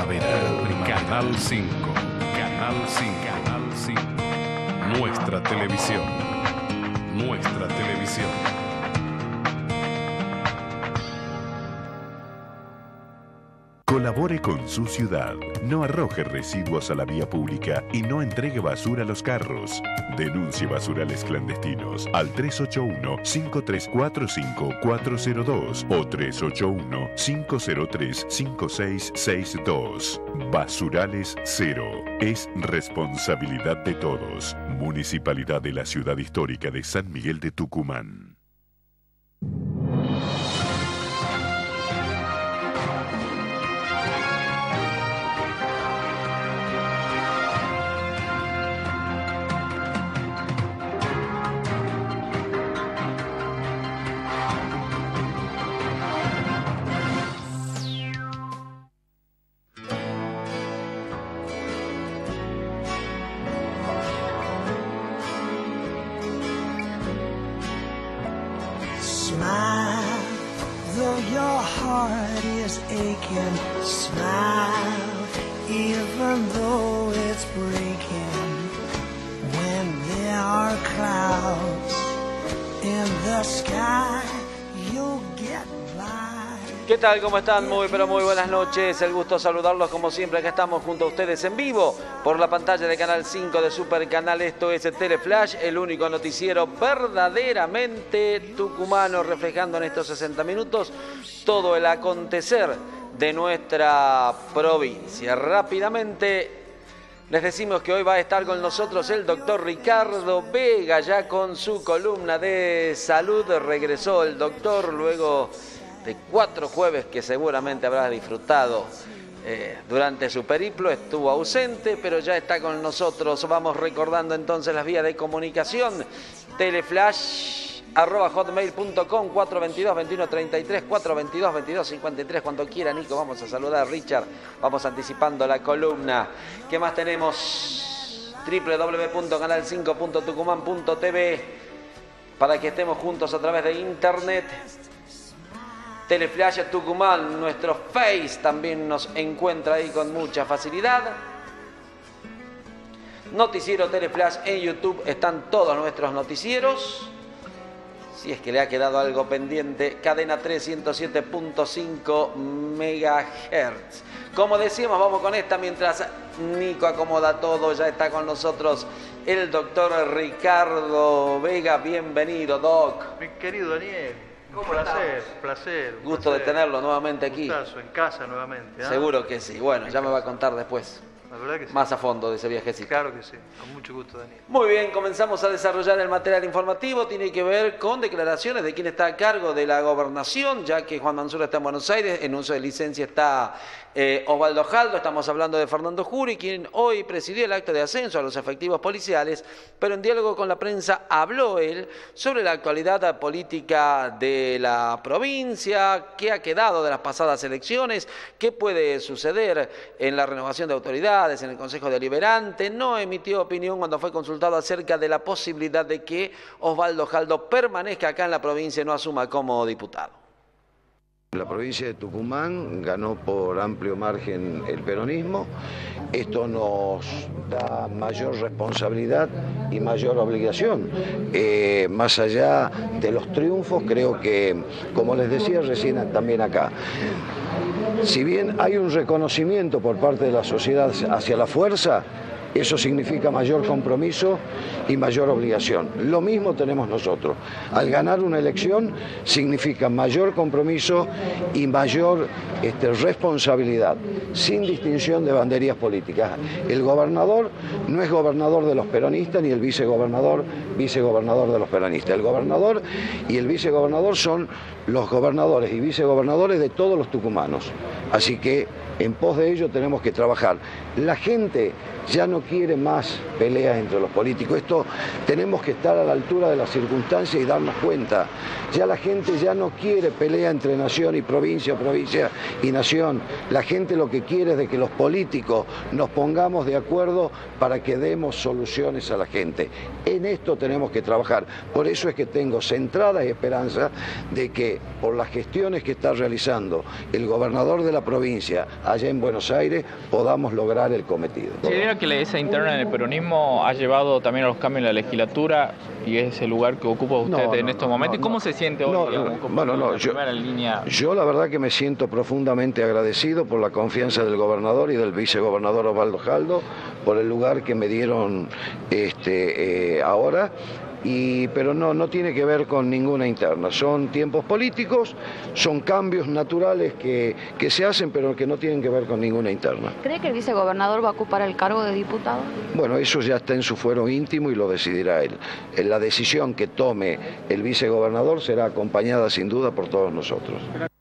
Canal 5. Canal 5. Canal 5. Nuestra televisión. Nuestra televisión. Colabore con su ciudad. No arroje residuos a la vía pública y no entregue basura a los carros. Denuncie basurales clandestinos al 381-534-5402 o 381-503-5662. Basurales Cero. Es responsabilidad de todos. Municipalidad de la Ciudad Histórica de San Miguel de Tucumán. ¿Qué tal? ¿Cómo están? Muy pero muy buenas noches. El gusto de saludarlos como siempre. Acá estamos junto a ustedes en vivo por la pantalla de Canal 5 de Super Canal. Esto es Teleflash, el único noticiero verdaderamente tucumano, reflejando en estos 60 minutos todo el acontecer de nuestra provincia. Rápidamente les decimos que hoy va a estar con nosotros el doctor Ricardo Vega, ya con su columna de salud. Regresó el doctor luego de 4 jueves que seguramente habrá disfrutado durante su periplo. Estuvo ausente, pero ya está con nosotros. Vamos recordando entonces las vías de comunicación. Teleflash@hotmail.com, 422-2133, 422-2253. Cuando quiera, Nico, vamos a saludar a Richard. Vamos anticipando la columna. ¿Qué más tenemos? www.canal5.tucumán.tv para que estemos juntos a través de internet. Teleflash Tucumán, nuestro Face también nos encuentra ahí con mucha facilidad. Noticiero Teleflash en YouTube, están todos nuestros noticieros. Si es que le ha quedado algo pendiente, cadena 307.5 MHz. Como decíamos, vamos con esta mientras Nico acomoda todo. Ya está con nosotros el doctor Ricardo Vega. Bienvenido, Doc. Mi querido Daniel. Placer. Gusto de tenerlo nuevamente aquí. Gustazo, en casa nuevamente. ¿eh? Seguro que sí. Bueno, ya me va a contar después. La verdad que sí. Más a fondo de ese viajecito. Claro que sí. Con mucho gusto, Daniel. Muy bien, comenzamos a desarrollar el material informativo. Tiene que ver con declaraciones de quien está a cargo de la gobernación, ya que Juan Mansur está en Buenos Aires. En uso de licencia está Osvaldo Jaldo. Estamos hablando de Fernando Jury, quien hoy presidió el acto de ascenso a los efectivos policiales, pero en diálogo con la prensa habló él sobre la actualidad política de la provincia, qué ha quedado de las pasadas elecciones, qué puede suceder en la renovación de autoridades, en el Consejo Deliberante. No emitió opinión cuando fue consultado acerca de la posibilidad de que Osvaldo Jaldo permanezca acá en la provincia y no asuma como diputado. La provincia de Tucumán ganó por amplio margen el peronismo. Esto nos da mayor responsabilidad y mayor obligación. Más allá de los triunfos, creo que, como les decía recién también acá, si bien hay un reconocimiento por parte de la sociedad hacia la fuerza, eso significa mayor compromiso y mayor obligación. Lo mismo tenemos nosotros. Al ganar una elección significa mayor compromiso y mayor responsabilidad, sin distinción de banderías políticas. El gobernador no es gobernador de los peronistas ni el vicegobernador de los peronistas. El gobernador y el vicegobernador son los gobernadores y vicegobernadores de todos los tucumanos. Así que en pos de ello tenemos que trabajar. La gente ya no quiere más peleas entre los políticos. Esto tenemos que estar a la altura de las circunstancias y darnos cuenta. Ya la gente ya no quiere pelea entre nación y provincia, provincia y nación. La gente lo que quiere es de que los políticos nos pongamos de acuerdo para que demos soluciones a la gente. En esto tenemos que trabajar. Por eso es que tengo centrada y esperanza de que por las gestiones que está realizando el gobernador de la provincia allá en Buenos Aires podamos lograr el cometido. ¿Considera que esa interna en el peronismo ha llevado también a los cambios en la legislatura y es el lugar que ocupa usted en estos momentos? ¿Y cómo se siente hoy? Yo la verdad que me siento profundamente agradecido por la confianza del gobernador y del vicegobernador Osvaldo Jaldo, por el lugar que me dieron ahora. Pero no tiene que ver con ninguna interna, son tiempos políticos, son cambios naturales que se hacen, pero que no tienen que ver con ninguna interna. ¿Cree que el vicegobernador va a ocupar el cargo de diputado? Bueno, eso ya está en su fuero íntimo y lo decidirá él. La decisión que tome el vicegobernador será acompañada sin duda por todos nosotros.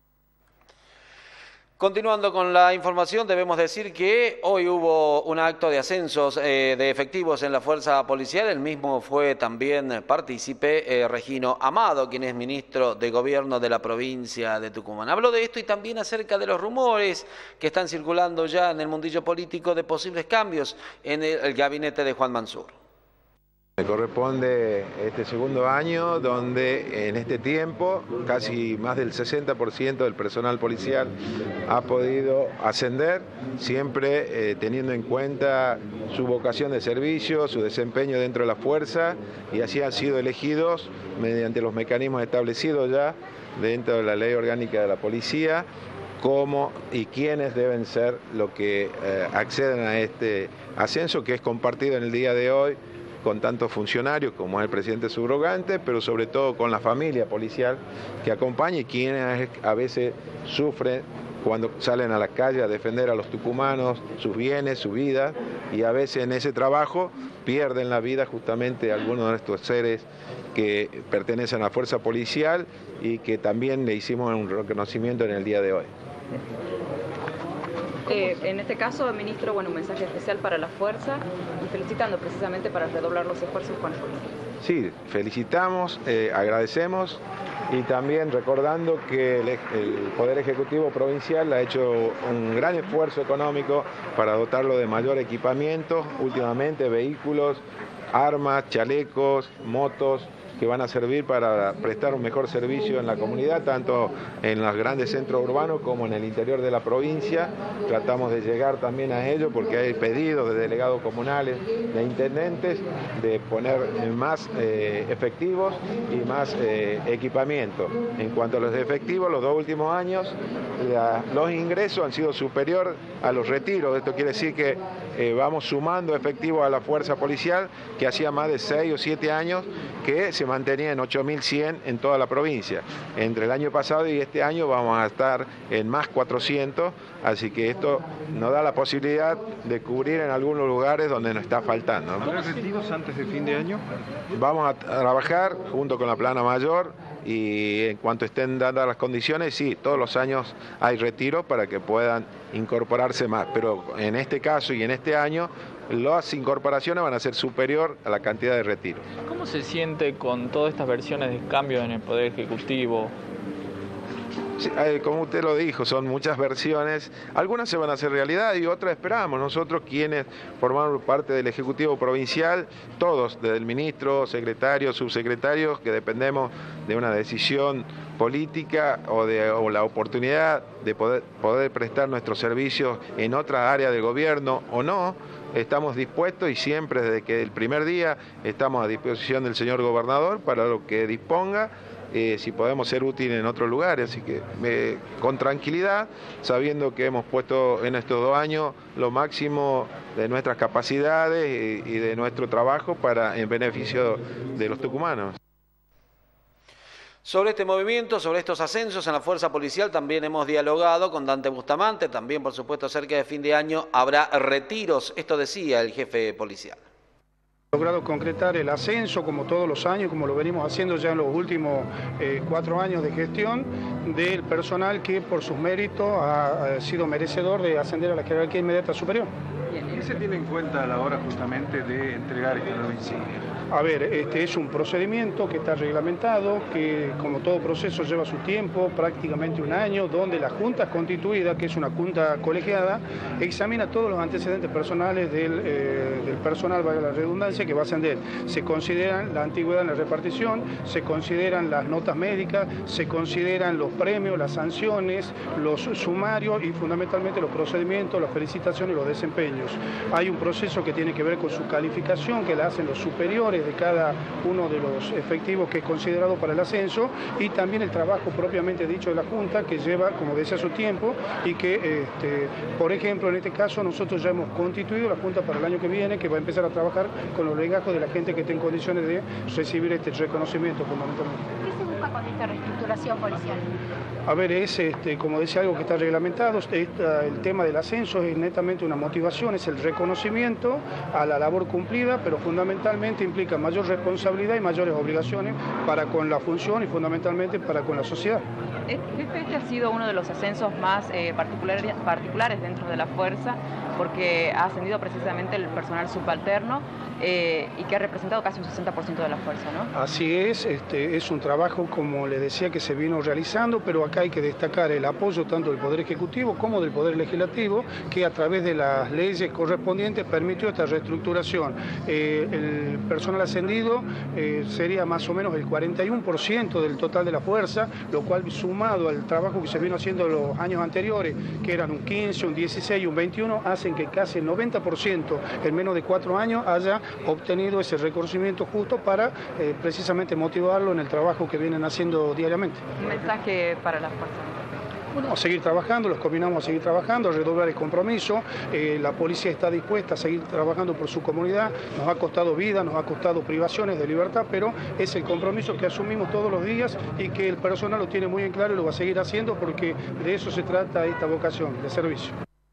Continuando con la información, debemos decir que hoy hubo un acto de ascensos de efectivos en la fuerza policial. El mismo fue también partícipe Regino Amado, quien es ministro de Gobierno de la provincia de Tucumán. Habló de esto y también acerca de los rumores que están circulando ya en el mundillo político de posibles cambios en el gabinete de Juan Mansur. Me corresponde este segundo año donde en este tiempo casi más del 60% del personal policial ha podido ascender, siempre teniendo en cuenta su vocación de servicio, su desempeño dentro de la fuerza, y así han sido elegidos mediante los mecanismos establecidos ya dentro de la ley orgánica de la policía, cómo y quiénes deben ser los que acceden a este ascenso, que es compartido en el día de hoy con tantos funcionarios como es el presidente subrogante, pero sobre todo con la familia policial que acompaña y quienes a veces sufren cuando salen a la calle a defender a los tucumanos, sus bienes, su vida, y a veces en ese trabajo pierden la vida justamente algunos de estos seres que pertenecen a la fuerza policial y que también le hicimos un reconocimiento en el día de hoy. En este caso, ministro, un mensaje especial para la fuerza y felicitando precisamente para redoblar los esfuerzos con la policía. Sí, felicitamos, agradecemos y también recordando que el Poder Ejecutivo Provincial ha hecho un gran esfuerzo económico para dotarlo de mayor equipamiento, últimamente vehículos, armas, chalecos, motos, que van a servir para prestar un mejor servicio en la comunidad, tanto en los grandes centros urbanos como en el interior de la provincia. Tratamos de llegar también a ello porque hay pedidos de delegados comunales, de intendentes, de poner más efectivos y más equipamiento. En cuanto a los efectivos, los 2 últimos años, los ingresos han sido superior a los retiros. Esto quiere decir que vamos sumando efectivos a la fuerza policial, que hacía más de 6 o 7 años que se mantenía en 8.100 en toda la provincia. Entre el año pasado y este año vamos a estar en más 400, así que esto nos da la posibilidad de cubrir en algunos lugares donde nos está faltando. ¿Habrá retiros antes de fin de año? Vamos a trabajar junto con la plana mayor y en cuanto estén dadas las condiciones, sí, todos los años hay retiros para que puedan incorporarse más, pero en este caso y en este año las incorporaciones van a ser superior a la cantidad de retiros. ¿Cómo se siente con todas estas versiones de cambio en el Poder Ejecutivo? Sí, como usted lo dijo, son muchas versiones, algunas se van a hacer realidad y otras esperamos. Nosotros quienes formamos parte del Ejecutivo Provincial, todos, desde el ministro, secretarios, subsecretarios, que dependemos de una decisión política o la oportunidad de poder prestar nuestros servicios en otra área del gobierno o no, estamos dispuestos y siempre desde que el primer día estamos a disposición del señor gobernador para lo que disponga, si podemos ser útiles en otros lugares, así que con tranquilidad, sabiendo que hemos puesto en estos 2 años lo máximo de nuestras capacidades y de nuestro trabajo en beneficio de los tucumanos. Sobre este movimiento, sobre estos ascensos en la fuerza policial, también hemos dialogado con Dante Bustamante, también por supuesto cerca de fin de año habrá retiros, esto decía el jefe policial. Logrado concretar el ascenso como todos los años, como lo venimos haciendo ya en los últimos 4 años de gestión, del personal que por sus méritos ha sido merecedor de ascender a la jerarquía inmediata superior. ¿Qué se tiene en cuenta a la hora justamente de entregar esta nueva insignia? A ver, este es un procedimiento que está reglamentado, que como todo proceso lleva su tiempo, prácticamente 1 año, donde la Junta Constituida, que es una junta colegiada, examina todos los antecedentes personales del personal, valga la redundancia, instancia que va a ascender. Se consideran la antigüedad en la repartición, se consideran las notas médicas, se consideran los premios, las sanciones, los sumarios y fundamentalmente los procedimientos, las felicitaciones y los desempeños. Hay un proceso que tiene que ver con su calificación, que la hacen los superiores de cada uno de los efectivos que es considerado para el ascenso, y también el trabajo propiamente dicho de la Junta, que lleva, como decía, su tiempo, y que, por ejemplo, en este caso nosotros ya hemos constituido la Junta para el año que viene, que va a empezar a trabajar con los legajos de la gente que esté en condiciones de recibir este reconocimiento fundamentalmente. ¿Qué se busca con esta reestructuración policial? A ver, es, como decía, algo que está reglamentado. El tema del ascenso es netamente una motivación, es el reconocimiento a la labor cumplida, pero fundamentalmente implica mayor responsabilidad y mayores obligaciones para con la función y fundamentalmente para con la sociedad. Este ha sido uno de los ascensos más particulares dentro de la fuerza, porque ha ascendido precisamente el personal subalterno y que ha representado casi un 60% de la fuerza, ¿no? Así es un trabajo, como le decía, que se vino realizando, pero acá hay que destacar el apoyo tanto del Poder Ejecutivo como del Poder Legislativo, que a través de las leyes correspondientes permitió esta reestructuración. El personal ascendido sería más o menos el 41% del total de la fuerza, lo cual, sumado al trabajo que se vino haciendo los años anteriores, que eran un 15, un 16 y un 21, hacen que casi el 90% en menos de 4 años haya obtenido ese reconocimiento justo para precisamente motivarlo en el trabajo que vienen haciendo diariamente. Un mensaje para las fuerzas. Bueno, a seguir trabajando, los combinamos a seguir trabajando, a redoblar el compromiso. La policía está dispuesta a seguir trabajando por su comunidad. Nos ha costado vida, nos ha costado privaciones de libertad, pero es el compromiso que asumimos todos los días y que el personal lo tiene muy en claro y lo va a seguir haciendo, porque de eso se trata esta vocación de servicio.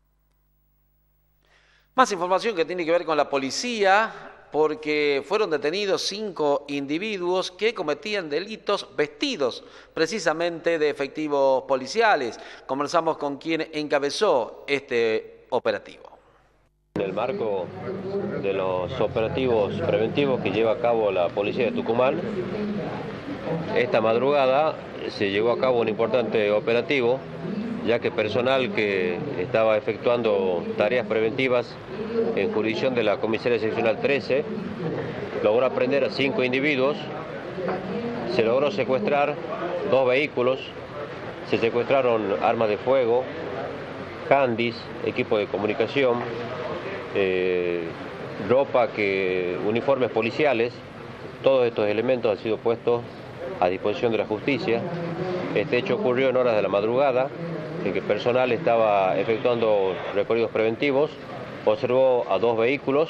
Más información que tiene que ver con la policía, porque fueron detenidos 5 individuos que cometían delitos vestidos precisamente de efectivos policiales. Conversamos con quien encabezó este operativo. En el marco de los operativos preventivos que lleva a cabo la policía de Tucumán, esta madrugada se llevó a cabo un importante operativo, ya que personal que estaba efectuando tareas preventivas en jurisdicción de la Comisaría Seccional 13 logró aprender a 5 individuos, se logró secuestrar 2 vehículos, se secuestraron armas de fuego, handys, equipo de comunicación, uniformes policiales. Todos estos elementos han sido puestos a disposición de la justicia. Este hecho ocurrió en horas de la madrugada, en que el personal estaba efectuando recorridos preventivos, observó a 2 vehículos,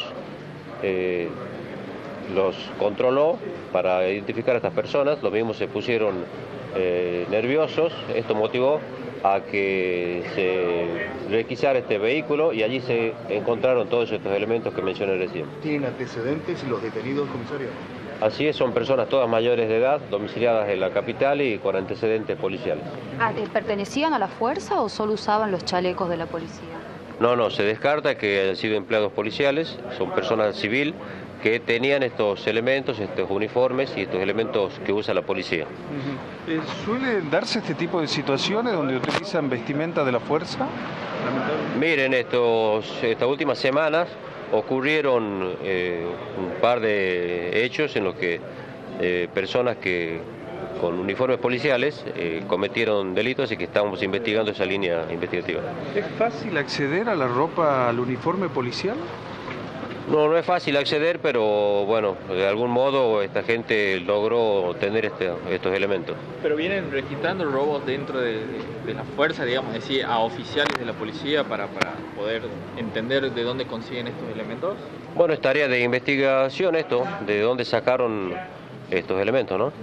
los controló para identificar a estas personas. Los mismos se pusieron nerviosos. Esto motivó a que se requisara este vehículo y allí se encontraron todos estos elementos que mencioné recién. ¿Tienen antecedentes los detenidos, comisario? Así es, son personas todas mayores de edad, domiciliadas en la capital y con antecedentes policiales. ¿Pertenecían a la fuerza o solo usaban los chalecos de la policía? No, se descarta que hayan sido empleados policiales, son personas civil que tenían estos elementos, estos uniformes y estos elementos que usa la policía. ¿Suele darse este tipo de situaciones donde utilizan vestimenta de la fuerza? Miren, estas últimas semanas ocurrieron un par de hechos en los que personas que con uniformes policiales cometieron delitos y que estamos investigando esa línea investigativa. ¿Es fácil acceder a la ropa, al uniforme policial? No es fácil acceder, pero bueno, de algún modo esta gente logró tener estos elementos. ¿Pero vienen registrando robos dentro de la fuerza, digamos, es decir, a oficiales de la policía para poder entender de dónde consiguen estos elementos? Bueno, es tarea de investigación de dónde sacaron estos elementos, ¿no?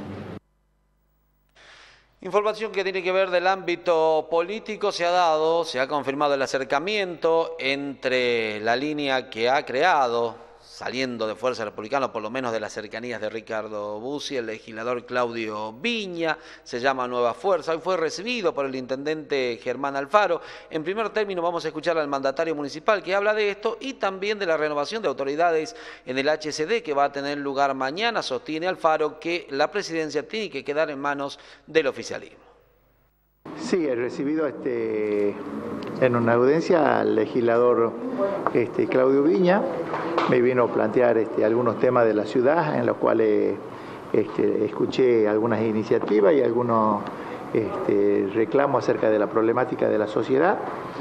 Información que tiene que ver del ámbito político. Se ha confirmado el acercamiento entre la línea que ha creado, saliendo de Fuerza Republicana, por lo menos de las cercanías de Ricardo Bussi, el legislador Claudio Viña, se llama Nueva Fuerza. Hoy fue recibido por el intendente Germán Alfaro. En primer término vamos a escuchar al mandatario municipal que habla de esto y también de la renovación de autoridades en el HCD que va a tener lugar mañana. Sostiene Alfaro que la presidencia tiene que quedar en manos del oficialismo. Sí, he recibido En una audiencia al legislador Claudio Viña me vino a plantear algunos temas de la ciudad en los cuales escuché algunas iniciativas y algunos reclamos acerca de la problemática de la sociedad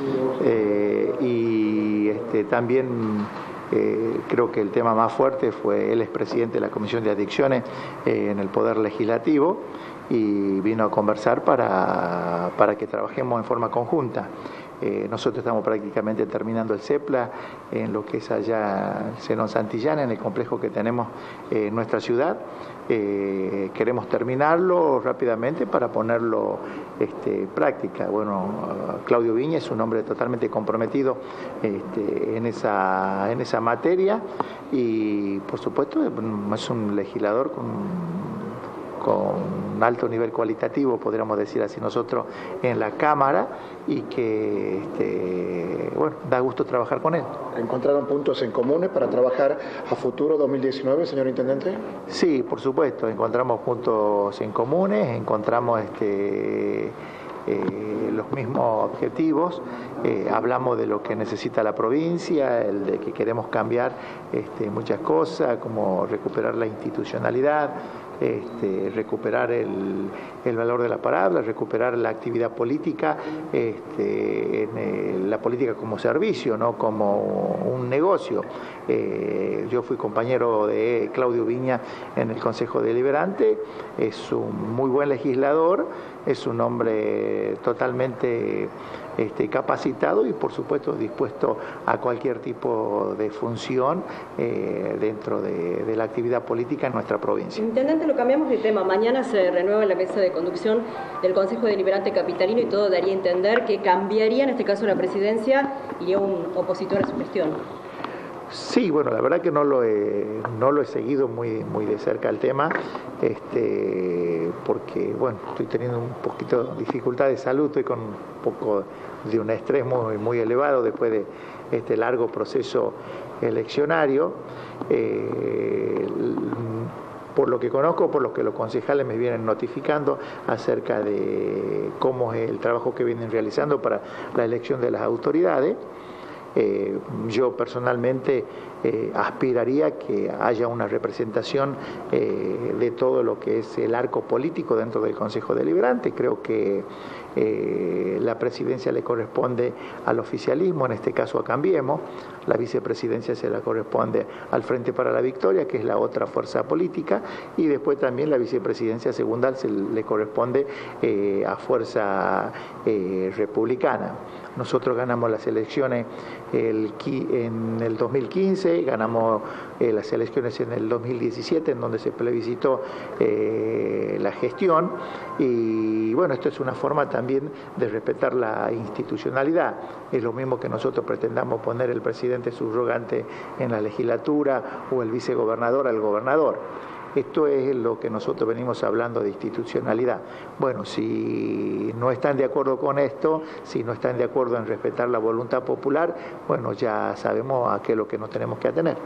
y también creo que el tema más fuerte fue él es presidente de la Comisión de Adicciones en el Poder Legislativo y vino a conversar para que trabajemos en forma conjunta. Nosotros estamos prácticamente terminando el CEPLA en lo que es allá Zenón Santillana, en el complejo que tenemos en nuestra ciudad. Queremos terminarlo rápidamente para ponerlo práctica. Bueno, Claudio Viña es un hombre totalmente comprometido en esa materia y por supuesto es un legislador con alto nivel cualitativo, podríamos decir así nosotros, en la Cámara y que, bueno, da gusto trabajar con él. ¿Encontraron puntos en comunes para trabajar a futuro 2019, señor Intendente? Sí, por supuesto, encontramos puntos en comunes, encontramos los mismos objetivos, hablamos de lo que necesita la provincia, el de que queremos cambiar muchas cosas, como recuperar la institucionalidad, recuperar el valor de la palabra, recuperar la actividad política, la política como servicio, no como un negocio. Yo fui compañero de Claudio Viña en el Consejo Deliberante, es un muy buen legislador, es un hombre totalmente capacitado y por supuesto dispuesto a cualquier tipo de función dentro de la actividad política en nuestra provincia. Intendente, lo cambiamos de tema. Mañana se renueva la mesa de conducción del Consejo Deliberante Capitalino y todo daría a entender que cambiaría en este caso la presidencia y un opositor a su gestión. Sí, bueno, la verdad que no lo he seguido muy de cerca el tema, porque, bueno, estoy teniendo un poquito de dificultad de salud, estoy con un poco de un estrés muy elevado después de este largo proceso eleccionario. Por lo que conozco, por lo que los concejales me vienen notificando acerca de cómo es el trabajo que vienen realizando para la elección de las autoridades. Yo personalmente aspiraría que haya una representación de todo lo que es el arco político dentro del Consejo Deliberante. Creo que la presidencia le corresponde al oficialismo, en este caso a Cambiemos, la vicepresidencia se la corresponde al Frente para la Victoria, que es la otra fuerza política, y después también la vicepresidencia segunda se le corresponde a Fuerza Republicana. Nosotros ganamos las elecciones en el 2015, ganamos las elecciones en el 2017, en donde se plebiscitó la gestión, y bueno, esto es una forma también de respetar la institucionalidad. Es lo mismo que nosotros pretendamos poner el presidente subrogante en la legislatura o el vicegobernador al gobernador. Esto es lo que nosotros venimos hablando de institucionalidad. Bueno, si no están de acuerdo con esto, si no están de acuerdo en respetar la voluntad popular, bueno, ya sabemos a qué es lo que nos tenemos que atener.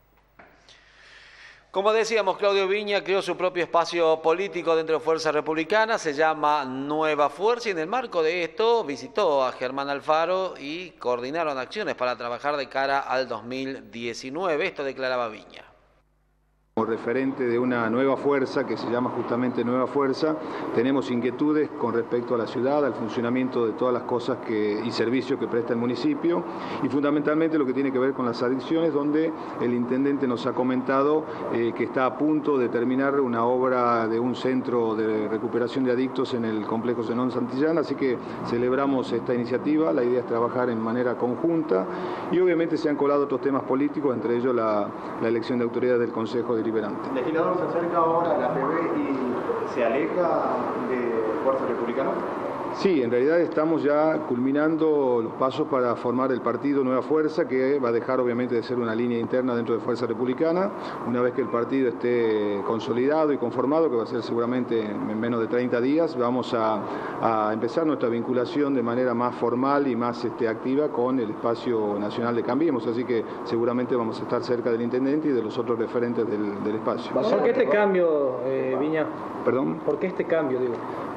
Como decíamos, Claudio Viña creó su propio espacio político dentro de Fuerza Republicana, se llama Nueva Fuerza, y en el marco de esto visitó a Germán Alfaro y coordinaron acciones para trabajar de cara al 2019. Esto declaraba Viña. Como referente de una nueva fuerza, que se llama justamente Nueva Fuerza, tenemos inquietudes con respecto a la ciudad, al funcionamiento de todas las cosas y servicios que presta el municipio, y fundamentalmente lo que tiene que ver con las adicciones, donde el intendente nos ha comentado que está a punto de terminar una obra de un centro de recuperación de adictos en el complejo Zenón Santillana, así que celebramos esta iniciativa. La idea es trabajar en manera conjunta y obviamente se han colado otros temas políticos, entre ellos la elección de autoridades del Consejo Deliberante. ¿El legislador se acerca ahora a la PB y se aleja de Fuerza Republicana? Sí, en realidad estamos ya culminando los pasos para formar el partido Nueva Fuerza, que va a dejar obviamente de ser una línea interna dentro de Fuerza Republicana. Una vez que el partido esté consolidado y conformado, que va a ser seguramente en menos de 30 días, vamos a empezar nuestra vinculación de manera más formal y más activa con el espacio nacional de Cambiemos, así que seguramente vamos a estar cerca del intendente y de los otros referentes del espacio. ¿Por qué este cambio, Viña? ¿Perdón? ¿Por qué este cambio, digo?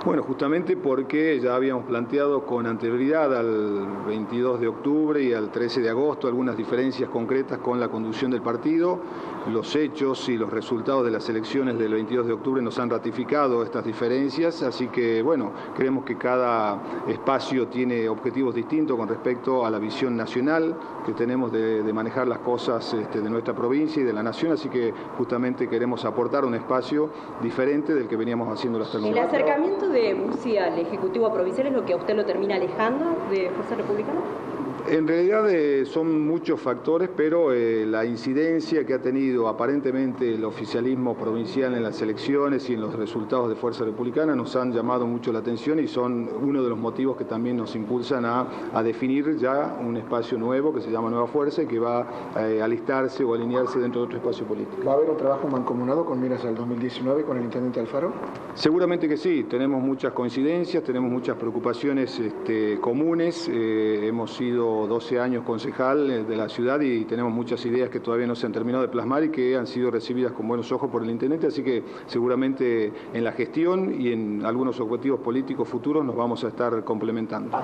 Bueno, justamente porque ya habíamos planteado con anterioridad al 22 de octubre y al 13 de agosto algunas diferencias concretas con la conducción del partido. Los hechos y los resultados de las elecciones del 22 de octubre nos han ratificado estas diferencias, así que, bueno, creemos que cada espacio tiene objetivos distintos con respecto a la visión nacional que tenemos de manejar las cosas de nuestra provincia y de la nación, así que justamente queremos aportar un espacio diferente del que veníamos haciendo hasta el momento. ¿El acercamiento de Bussi al Ejecutivo Provincial es lo que a usted lo termina alejando de Fuerza Republicana? En realidad son muchos factores, pero la incidencia que ha tenido aparentemente el oficialismo provincial en las elecciones y en los resultados de Fuerza Republicana nos han llamado mucho la atención y son uno de los motivos que también nos impulsan a definir ya un espacio nuevo que se llama Nueva Fuerza y que va a alistarse o alinearse dentro de otro espacio político. ¿Va a haber un trabajo mancomunado con miras al 2019 con el Intendente Alfaro? Seguramente que sí, tenemos muchas coincidencias, tenemos muchas preocupaciones comunes, hemos sido 12 años concejal de la ciudad y tenemos muchas ideas que todavía no se han terminado de plasmar y que han sido recibidas con buenos ojos por el intendente, así que seguramente en la gestión y en algunos objetivos políticos futuros nos vamos a estar complementando.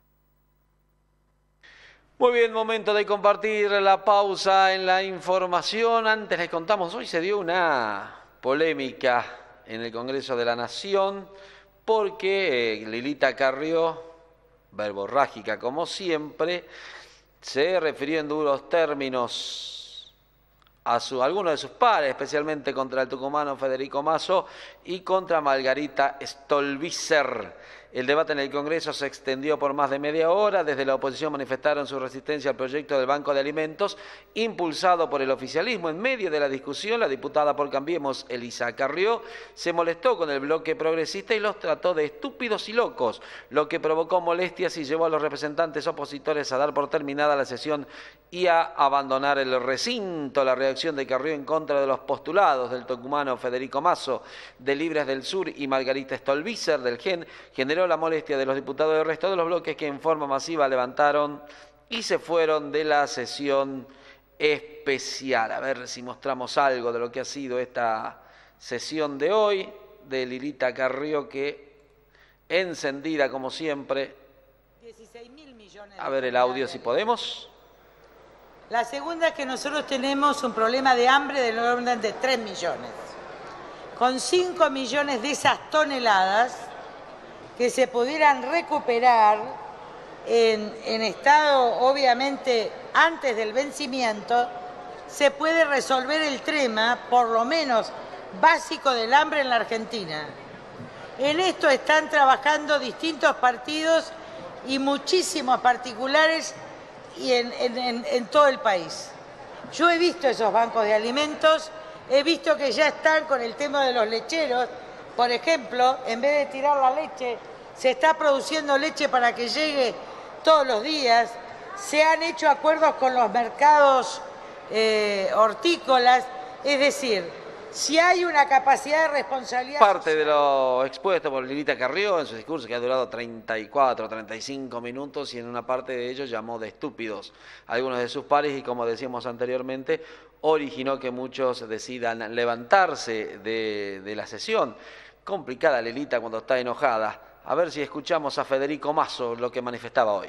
Muy bien, momento de compartir la pausa en la información. Antes les contamos, hoy se dio una polémica en el Congreso de la Nación porque Lilita Carrió, verborrágica como siempre, se refirió en duros términos a algunos de sus pares, especialmente contra el tucumano Federico Masso y contra Margarita Stolbizer. El debate en el Congreso se extendió por más de media hora. Desde la oposición manifestaron su resistencia al proyecto del Banco de Alimentos impulsado por el oficialismo. En medio de la discusión, la diputada por Cambiemos, Elisa Carrió, se molestó con el bloque progresista y los trató de estúpidos y locos, lo que provocó molestias y llevó a los representantes opositores a dar por terminada la sesión y a abandonar el recinto. La reacción de Carrió en contra de los postulados del tucumano Federico Masso, de Libres del Sur y Margarita Stolbizer del GEN generó la molestia de los diputados del resto de los bloques que en forma masiva levantaron y se fueron de la sesión especial. A ver si mostramos algo de lo que ha sido esta sesión de hoy, de Lilita Carrió, que encendida como siempre. 16.000 millones. A ver el audio si podemos. La segunda es que nosotros tenemos un problema de hambre del orden de 3 millones. Con 5 millones de esas toneladas que se pudieran recuperar en estado, obviamente, antes del vencimiento, se puede resolver el tema, por lo menos básico, del hambre en la Argentina. En esto están trabajando distintos partidos y muchísimos particulares y en todo el país. Yo he visto esos bancos de alimentos, he visto que ya están con el tema de los lecheros. Por ejemplo, en vez de tirar la leche, se está produciendo leche para que llegue todos los días. Se han hecho acuerdos con los mercados hortícolas. Es decir, si hay una capacidad de responsabilidad... Parte de lo expuesto por Lilita Carrió en su discurso, que ha durado 34, 35 minutos, y en una parte de ellos llamó de estúpidos a algunos de sus pares y, como decíamos anteriormente, originó que muchos decidan levantarse de la sesión. Complicada Lilita cuando está enojada. A ver si escuchamos a Federico Masso lo que manifestaba hoy.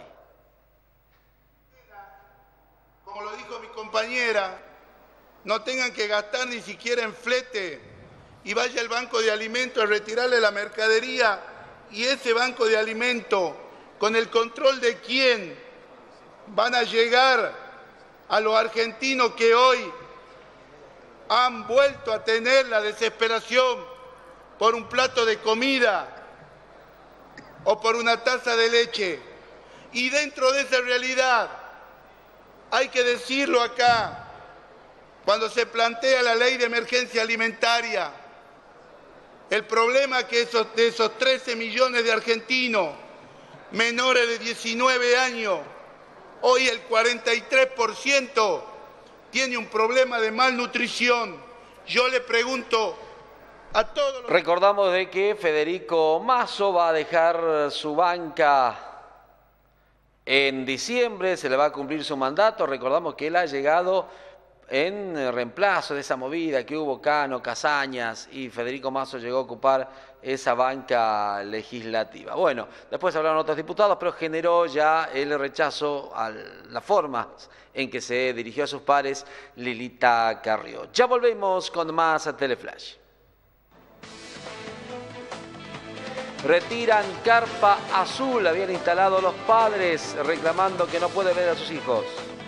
Como lo dijo mi compañera, no tengan que gastar ni siquiera en flete y vaya al banco de alimentos a retirarle la mercadería, y ese banco de alimentos, con el control de quién van a llegar a los argentinos que hoy han vuelto a tener la desesperación por un plato de comida o por una taza de leche. Y dentro de esa realidad, hay que decirlo acá, cuando se plantea la ley de emergencia alimentaria, el problema que de esos 13 millones de argentinos menores de 19 años, hoy el 43% tiene un problema de malnutrición. Yo le pregunto a todos los... Recordamos de que Federico Masso va a dejar su banca en diciembre, se le va a cumplir su mandato. Recordamos que él ha llegado en reemplazo de esa movida que hubo Cano, Casañas y Federico Mazo llegó a ocupar esa banca legislativa. Bueno, después hablaron otros diputados, pero generó ya el rechazo a la forma en que se dirigió a sus pares Lilita Carrió. Ya volvemos con más Teleflash. Retiran carpa azul, habían instalado los padres reclamando que no puede ver a sus hijos.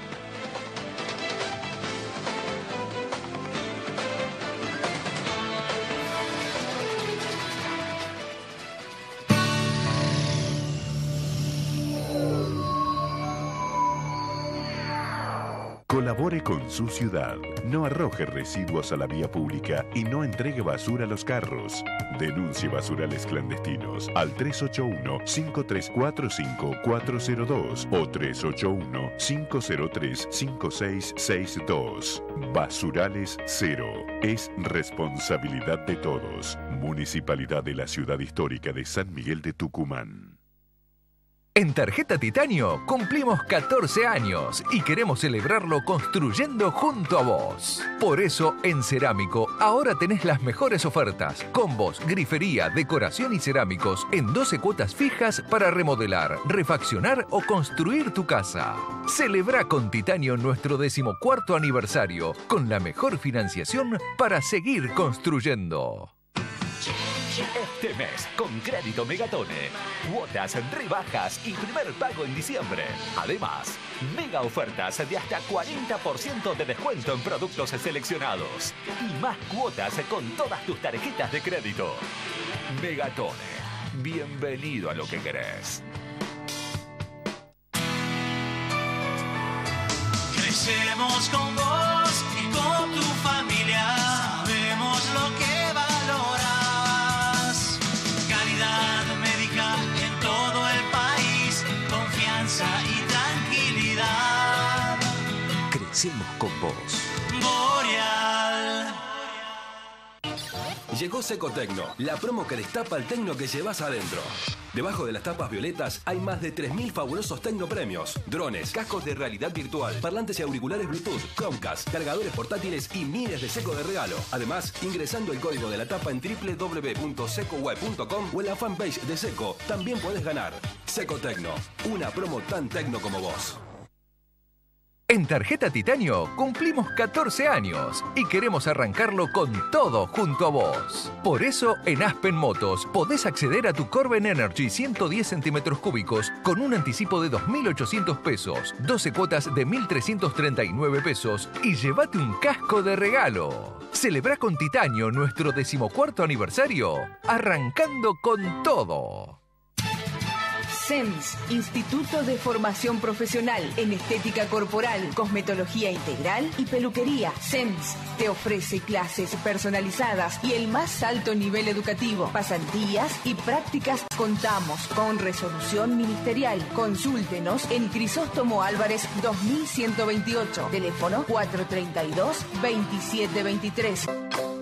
Colabore con su ciudad. No arroje residuos a la vía pública y no entregue basura a los carros. Denuncie basurales clandestinos al 381-5345-402 o 381-503-5662. Basurales Cero. Es responsabilidad de todos. Municipalidad de la Ciudad Histórica de San Miguel de Tucumán. En Tarjeta Titanio cumplimos 14 años y queremos celebrarlo construyendo junto a vos. Por eso, en Cerámico, ahora tenés las mejores ofertas. Combos, grifería, decoración y cerámicos en 12 cuotas fijas para remodelar, refaccionar o construir tu casa. Celebra con Titanio nuestro 14º aniversario con la mejor financiación para seguir construyendo. Este mes, con crédito Megatone, cuotas, rebajas y primer pago en diciembre. Además, mega ofertas de hasta 40% de descuento en productos seleccionados. Y más cuotas con todas tus tarjetas de crédito. Megatone, bienvenido a lo que querés. Crecemos con vos y con tu familia. Sabemos lo que en todo el país, confianza y tranquilidad. Crecemos con vos. Boreal. Llegó Secotecno, la promo que destapa el tecno que llevas adentro. Debajo de las tapas violetas hay más de 3.000 fabulosos tecnopremios. Drones, cascos de realidad virtual, parlantes y auriculares Bluetooth, Chromecast, cargadores portátiles y miles de seco de regalo. Además, ingresando el código de la tapa en www.secoweb.com o en la fanpage de Seco, también podés ganar. Secotecno, una promo tan tecno como vos. En Tarjeta Titanio cumplimos 14 años y queremos arrancarlo con todo junto a vos. Por eso, en Aspen Motos podés acceder a tu Corben Energy 110 centímetros cúbicos con un anticipo de 2.800 pesos, 12 cuotas de 1.339 pesos y llévate un casco de regalo. Celebrá con Titanio nuestro 14º aniversario, arrancando con todo. SEMS, Instituto de Formación Profesional en Estética Corporal, Cosmetología Integral y Peluquería. SEMS te ofrece clases personalizadas y el más alto nivel educativo, pasantías y prácticas. Contamos con resolución ministerial. Consúltenos en Crisóstomo Álvarez 2128, teléfono 432-2723.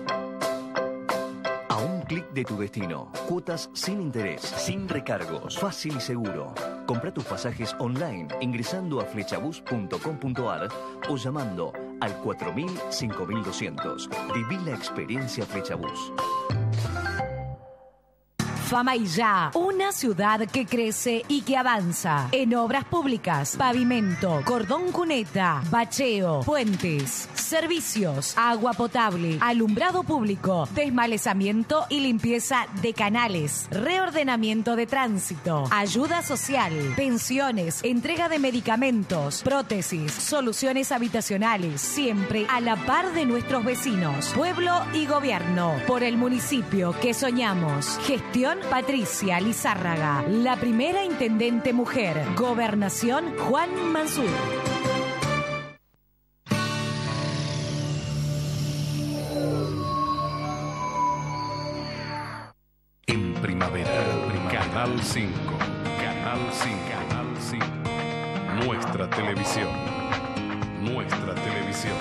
Clic de tu destino. Cuotas sin interés, sin recargos, fácil y seguro. Compra tus pasajes online ingresando a flechabus.com.ar o llamando al 4000-5200. Viví la experiencia Flechabus. Famaillá, una ciudad que crece y que avanza en obras públicas, pavimento, cordón cuneta, bacheo, puentes, servicios, agua potable, alumbrado público, desmalezamiento y limpieza de canales, reordenamiento de tránsito, ayuda social, pensiones, entrega de medicamentos, prótesis, soluciones habitacionales, siempre a la par de nuestros vecinos, pueblo y gobierno, por el municipio que soñamos. Gestión Patricia Lizárraga, la primera intendente mujer. Gobernación Juan Mansur. En primavera, Canal 5, Canal 5, Canal 5. Nuestra televisión. Nuestra televisión.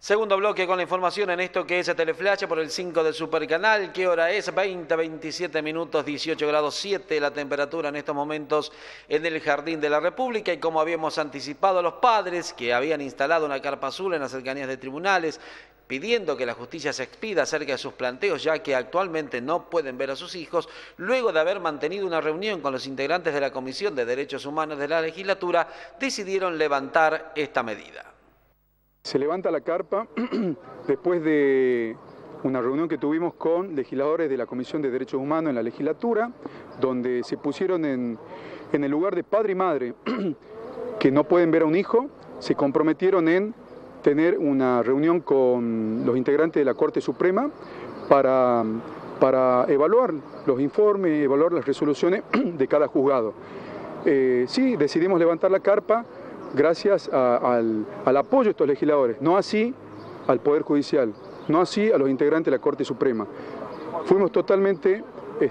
Segundo bloque con la información en esto que es Teleflash por el 5 del Supercanal. ¿Qué hora es? 27 minutos, 18 grados 7 la temperatura en estos momentos en el Jardín de la República. Y como habíamos anticipado, los padres que habían instalado una carpa azul en las cercanías de tribunales, pidiendo que la justicia se expida acerca de sus planteos, ya que actualmente no pueden ver a sus hijos, luego de haber mantenido una reunión con los integrantes de la Comisión de Derechos Humanos de la legislatura, decidieron levantar esta medida. Se levanta la carpa después de una reunión que tuvimos con legisladores de la Comisión de Derechos Humanos en la legislatura, donde se pusieron en el lugar de padre y madre que no pueden ver a un hijo, se comprometieron en tener una reunión con los integrantes de la Corte Suprema para evaluar los informes, evaluar las resoluciones de cada juzgado. Sí, decidimos levantar la carpa gracias al apoyo de estos legisladores, no así al Poder Judicial, no así a los integrantes de la Corte Suprema. Fuimos totalmente,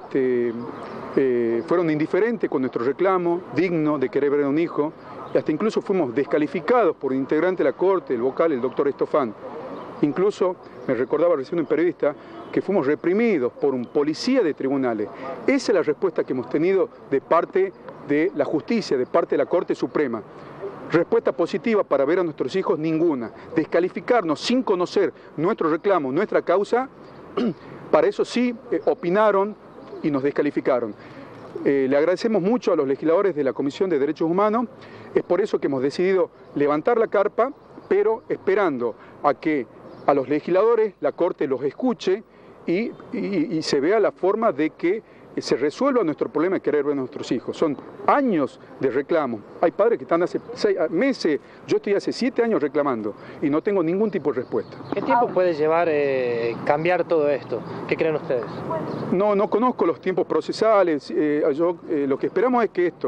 fueron indiferentes con nuestro reclamo, digno de querer ver a un hijo, y hasta incluso fuimos descalificados por un integrante de la Corte, el vocal, el doctor Estofán. Incluso, me recordaba recién un periodista, que fuimos reprimidos por un policía de tribunales. Esa es la respuesta que hemos tenido de parte de la justicia, de parte de la Corte Suprema. Respuesta positiva para ver a nuestros hijos, ninguna. Descalificarnos sin conocer nuestro reclamo, nuestra causa, para eso sí opinaron y nos descalificaron. Le agradecemos mucho a los legisladores de la Comisión de Derechos Humanos, es por eso que hemos decidido levantar la carpa, pero esperando a que a los legisladores la Corte los escuche y se vea la forma de que se resuelva nuestro problema de querer ver a nuestros hijos. Son años de reclamo. Hay padres que están hace 6 meses, yo estoy hace 7 años reclamando y no tengo ningún tipo de respuesta. ¿Qué tiempo puede llevar cambiar todo esto? ¿Qué creen ustedes? No conozco los tiempos procesales. Lo que esperamos es que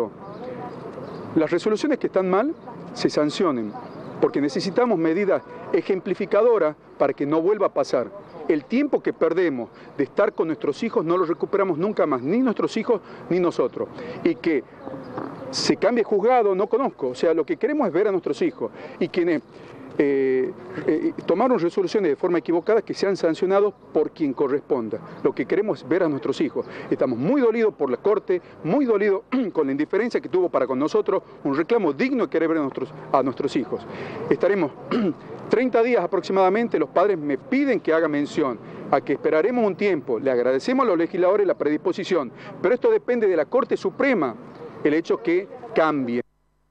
las resoluciones que están mal se sancionen, porque necesitamos medidas ejemplificadoras para que no vuelva a pasar. El tiempo que perdemos de estar con nuestros hijos no lo recuperamos nunca más, ni nuestros hijos ni nosotros. Y que se cambie juzgado, no conozco. O sea, lo que queremos es ver a nuestros hijos. Y quienes tomaron resoluciones de forma equivocada, que sean sancionados por quien corresponda. Lo que queremos es ver a nuestros hijos. Estamos muy dolidos por la Corte, muy dolidos con la indiferencia que tuvo para con nosotros, un reclamo digno de querer ver a nuestros hijos. Estaremos 30 días aproximadamente, los padres me piden que haga mención a que esperaremos un tiempo. Le agradecemos a los legisladores la predisposición, pero esto depende de la Corte Suprema, el hecho que cambie.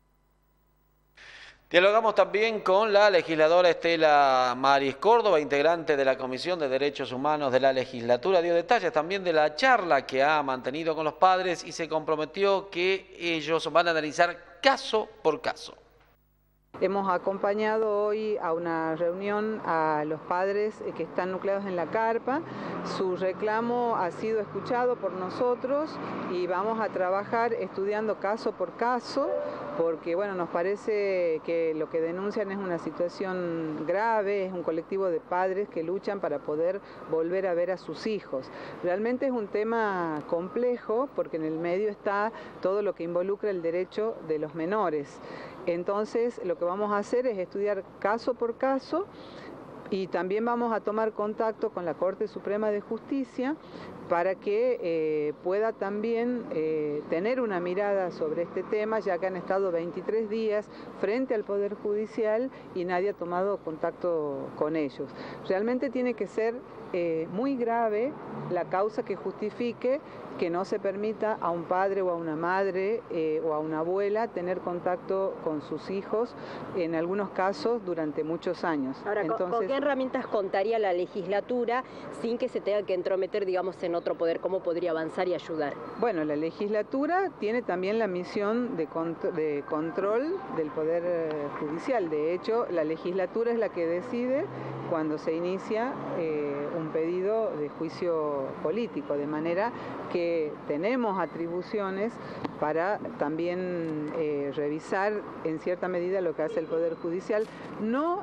Dialogamos también con la legisladora Estela Maris Córdoba, integrante de la Comisión de Derechos Humanos de la legislatura. Dio detalles también de la charla que ha mantenido con los padres y se comprometió que ellos van a analizar caso por caso. Hemos acompañado hoy a una reunión a los padres que están nucleados en la carpa. Su reclamo ha sido escuchado por nosotros y vamos a trabajar estudiando caso por caso, porque bueno, nos parece que lo que denuncian es una situación grave, es un colectivo de padres que luchan para poder volver a ver a sus hijos. Realmente es un tema complejo porque en el medio está todo lo que involucra el derecho de los menores. Entonces, lo que vamos a hacer es estudiar caso por caso y también vamos a tomar contacto con la Corte Suprema de Justicia para que pueda también tener una mirada sobre este tema, ya que han estado 23 días frente al Poder Judicial y nadie ha tomado contacto con ellos. Realmente tiene que ser muy grave la causa que justifique que no se permita a un padre o a una madre o a una abuela tener contacto con sus hijos, en algunos casos durante muchos años. Ahora, entonces, ¿con qué herramientas contaría la legislatura sin que se tenga que entrometer, digamos, en otro poder? ¿Cómo podría avanzar y ayudar? Bueno, la legislatura tiene también la misión de control del Poder Judicial. De hecho, la legislatura es la que decide cuando se inicia un pedido de juicio político, de manera que tenemos atribuciones para también revisar en cierta medida lo que hace el Poder Judicial, no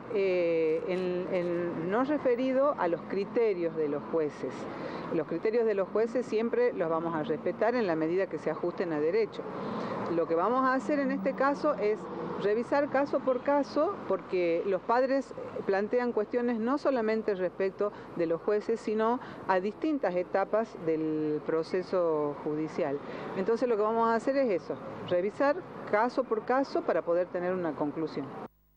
referido a los criterios de los jueces. Los criterios de los jueces siempre los vamos a respetar en la medida que se ajusten a derecho. Lo que vamos a hacer en este caso es revisar caso por caso, porque los padres plantean cuestiones no solamente respecto de los jueces, sino a distintas etapas del proceso judicial. Entonces lo que vamos a hacer es eso, revisar caso por caso para poder tener una conclusión.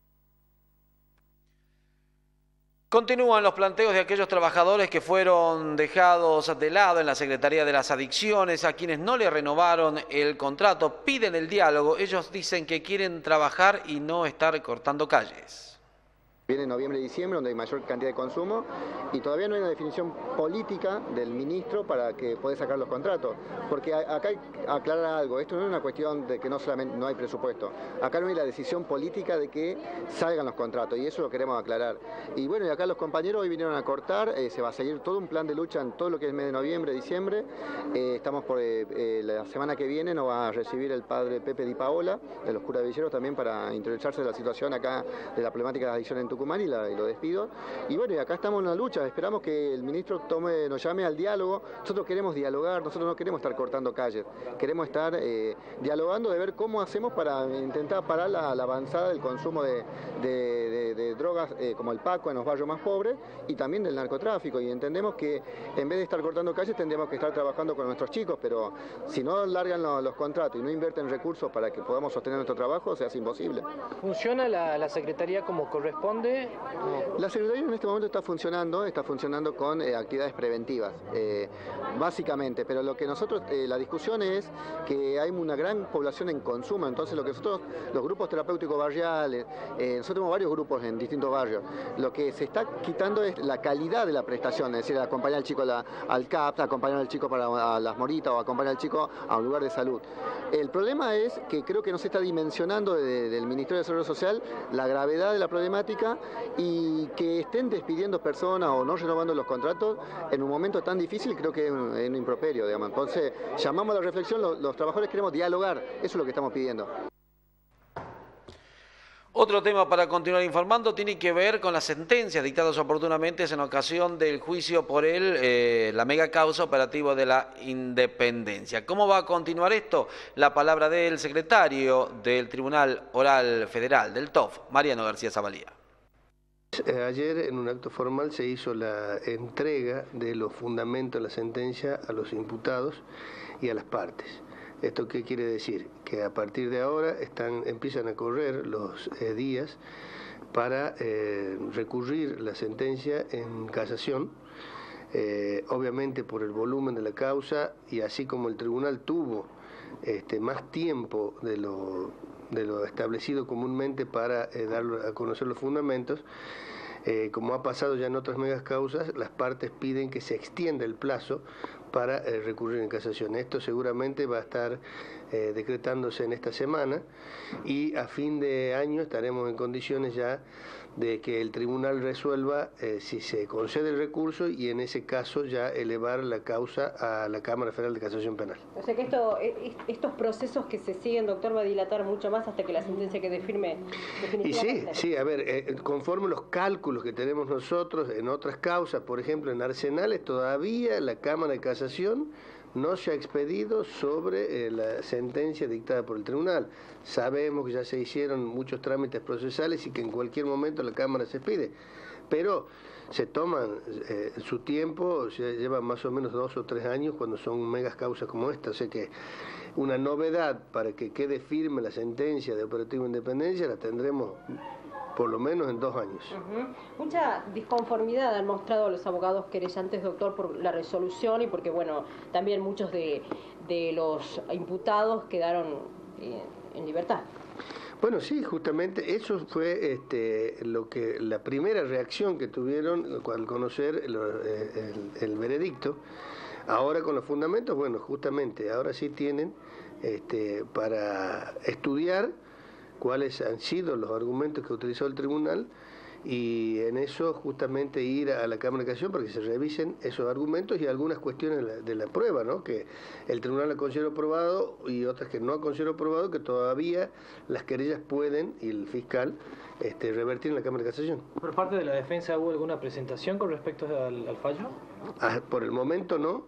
Continúan los planteos de aquellos trabajadores que fueron dejados de lado en la Secretaría de las Adicciones, a quienes no le renovaron el contrato, piden el diálogo. Ellos dicen que quieren trabajar y no estar cortando calles. Viene noviembre y diciembre, donde hay mayor cantidad de consumo, y todavía no hay una definición política del ministro para que pueda sacar los contratos. Porque acá hay que aclarar algo, esto no es una cuestión de que no solamente no hay presupuesto. Acá no hay la decisión política de que salgan los contratos, y eso lo queremos aclarar. Y bueno, y acá los compañeros hoy vinieron a cortar, se va a seguir todo un plan de lucha en todo lo que es el mes de noviembre, diciembre. Estamos por la semana que viene, nos va a recibir el padre Pepe Di Paola, de los curas villeros, también para interiorizarse de la situación acá de la problemática de la adicción en Tucumán. Y lo despido. Y bueno, y acá estamos en la lucha, esperamos que el ministro nos llame al diálogo. Nosotros queremos dialogar, nosotros no queremos estar cortando calles, queremos estar dialogando de ver cómo hacemos para intentar parar la avanzada del consumo de drogas como el Paco en los barrios más pobres y también del narcotráfico. Y entendemos que en vez de estar cortando calles tendríamos que estar trabajando con nuestros chicos, pero si no largan los contratos y no invierten recursos para que podamos sostener nuestro trabajo, se hace imposible. ¿Funciona la Secretaría como corresponde? La Secretaría en este momento está funcionando con actividades preventivas, básicamente, pero lo que nosotros, la discusión es que hay una gran población en consumo, entonces lo que nosotros, los grupos terapéuticos barriales, nosotros tenemos varios grupos en distintos barrios, lo que se está quitando es la calidad de la prestación, es decir, acompañar al chico al CAP, acompañar al chico a las moritas o acompañar al chico a un lugar de salud. El problema es que creo que no se está dimensionando del Ministerio de Desarrollo Social la gravedad de la problemática y que estén despidiendo personas o no renovando los contratos en un momento tan difícil, creo que es un improperio, digamos. Entonces, llamamos a la reflexión, los trabajadores queremos dialogar, eso es lo que estamos pidiendo. Otro tema para continuar informando tiene que ver con las sentencias dictadas oportunamente en ocasión del juicio por la mega causa operativo de la Independencia. ¿Cómo va a continuar esto? La palabra del secretario del Tribunal Oral Federal, del TOF, Mariano García Zavalía. Ayer en un acto formal se hizo la entrega de los fundamentos de la sentencia a los imputados y a las partes. ¿Esto qué quiere decir? Que a partir de ahora empiezan a correr los días para recurrir la sentencia en casación, obviamente por el volumen de la causa y así como el tribunal tuvo más tiempo de lo establecido comúnmente para dar a conocer los fundamentos. Como ha pasado ya en otras megas causas, las partes piden que se extienda el plazo para recurrir en casación. Esto seguramente va a estar decretándose en esta semana y a fin de año estaremos en condiciones ya de que el tribunal resuelva si se concede el recurso y en ese caso ya elevar la causa a la Cámara Federal de Casación Penal. O sea que estos procesos que se siguen, doctor, va a dilatar mucho más hasta que la sentencia quede firme definitivamente. Y sí, a ver, conforme los cálculos que tenemos nosotros en otras causas, por ejemplo en Arsenales, todavía la Cámara de Casación no se ha expedido sobre la sentencia dictada por el tribunal. Sabemos que ya se hicieron muchos trámites procesales y que en cualquier momento la Cámara se expide, pero se toman su tiempo, se llevan más o menos 2 o 3 años cuando son megas causas como esta. O sea que una novedad para que quede firme la sentencia de Operativo Independencia la tendremos por lo menos en 2 años. Mucha disconformidad han mostrado los abogados querellantes, doctor, por la resolución y porque, bueno, también muchos de los imputados quedaron en libertad. Bueno, sí, justamente eso fue la primera reacción que tuvieron al conocer el veredicto. Ahora con los fundamentos, bueno, justamente ahora sí tienen para estudiar cuáles han sido los argumentos que utilizó el tribunal y en eso justamente ir a la Cámara de Casación para que se revisen esos argumentos y algunas cuestiones de la prueba, ¿no? Que el tribunal la consideró probado y otras que no ha considerado probado, que todavía las querellas pueden, y el fiscal, revertir en la Cámara de Casación. ¿Por parte de la defensa hubo alguna presentación con respecto al fallo? Por el momento no.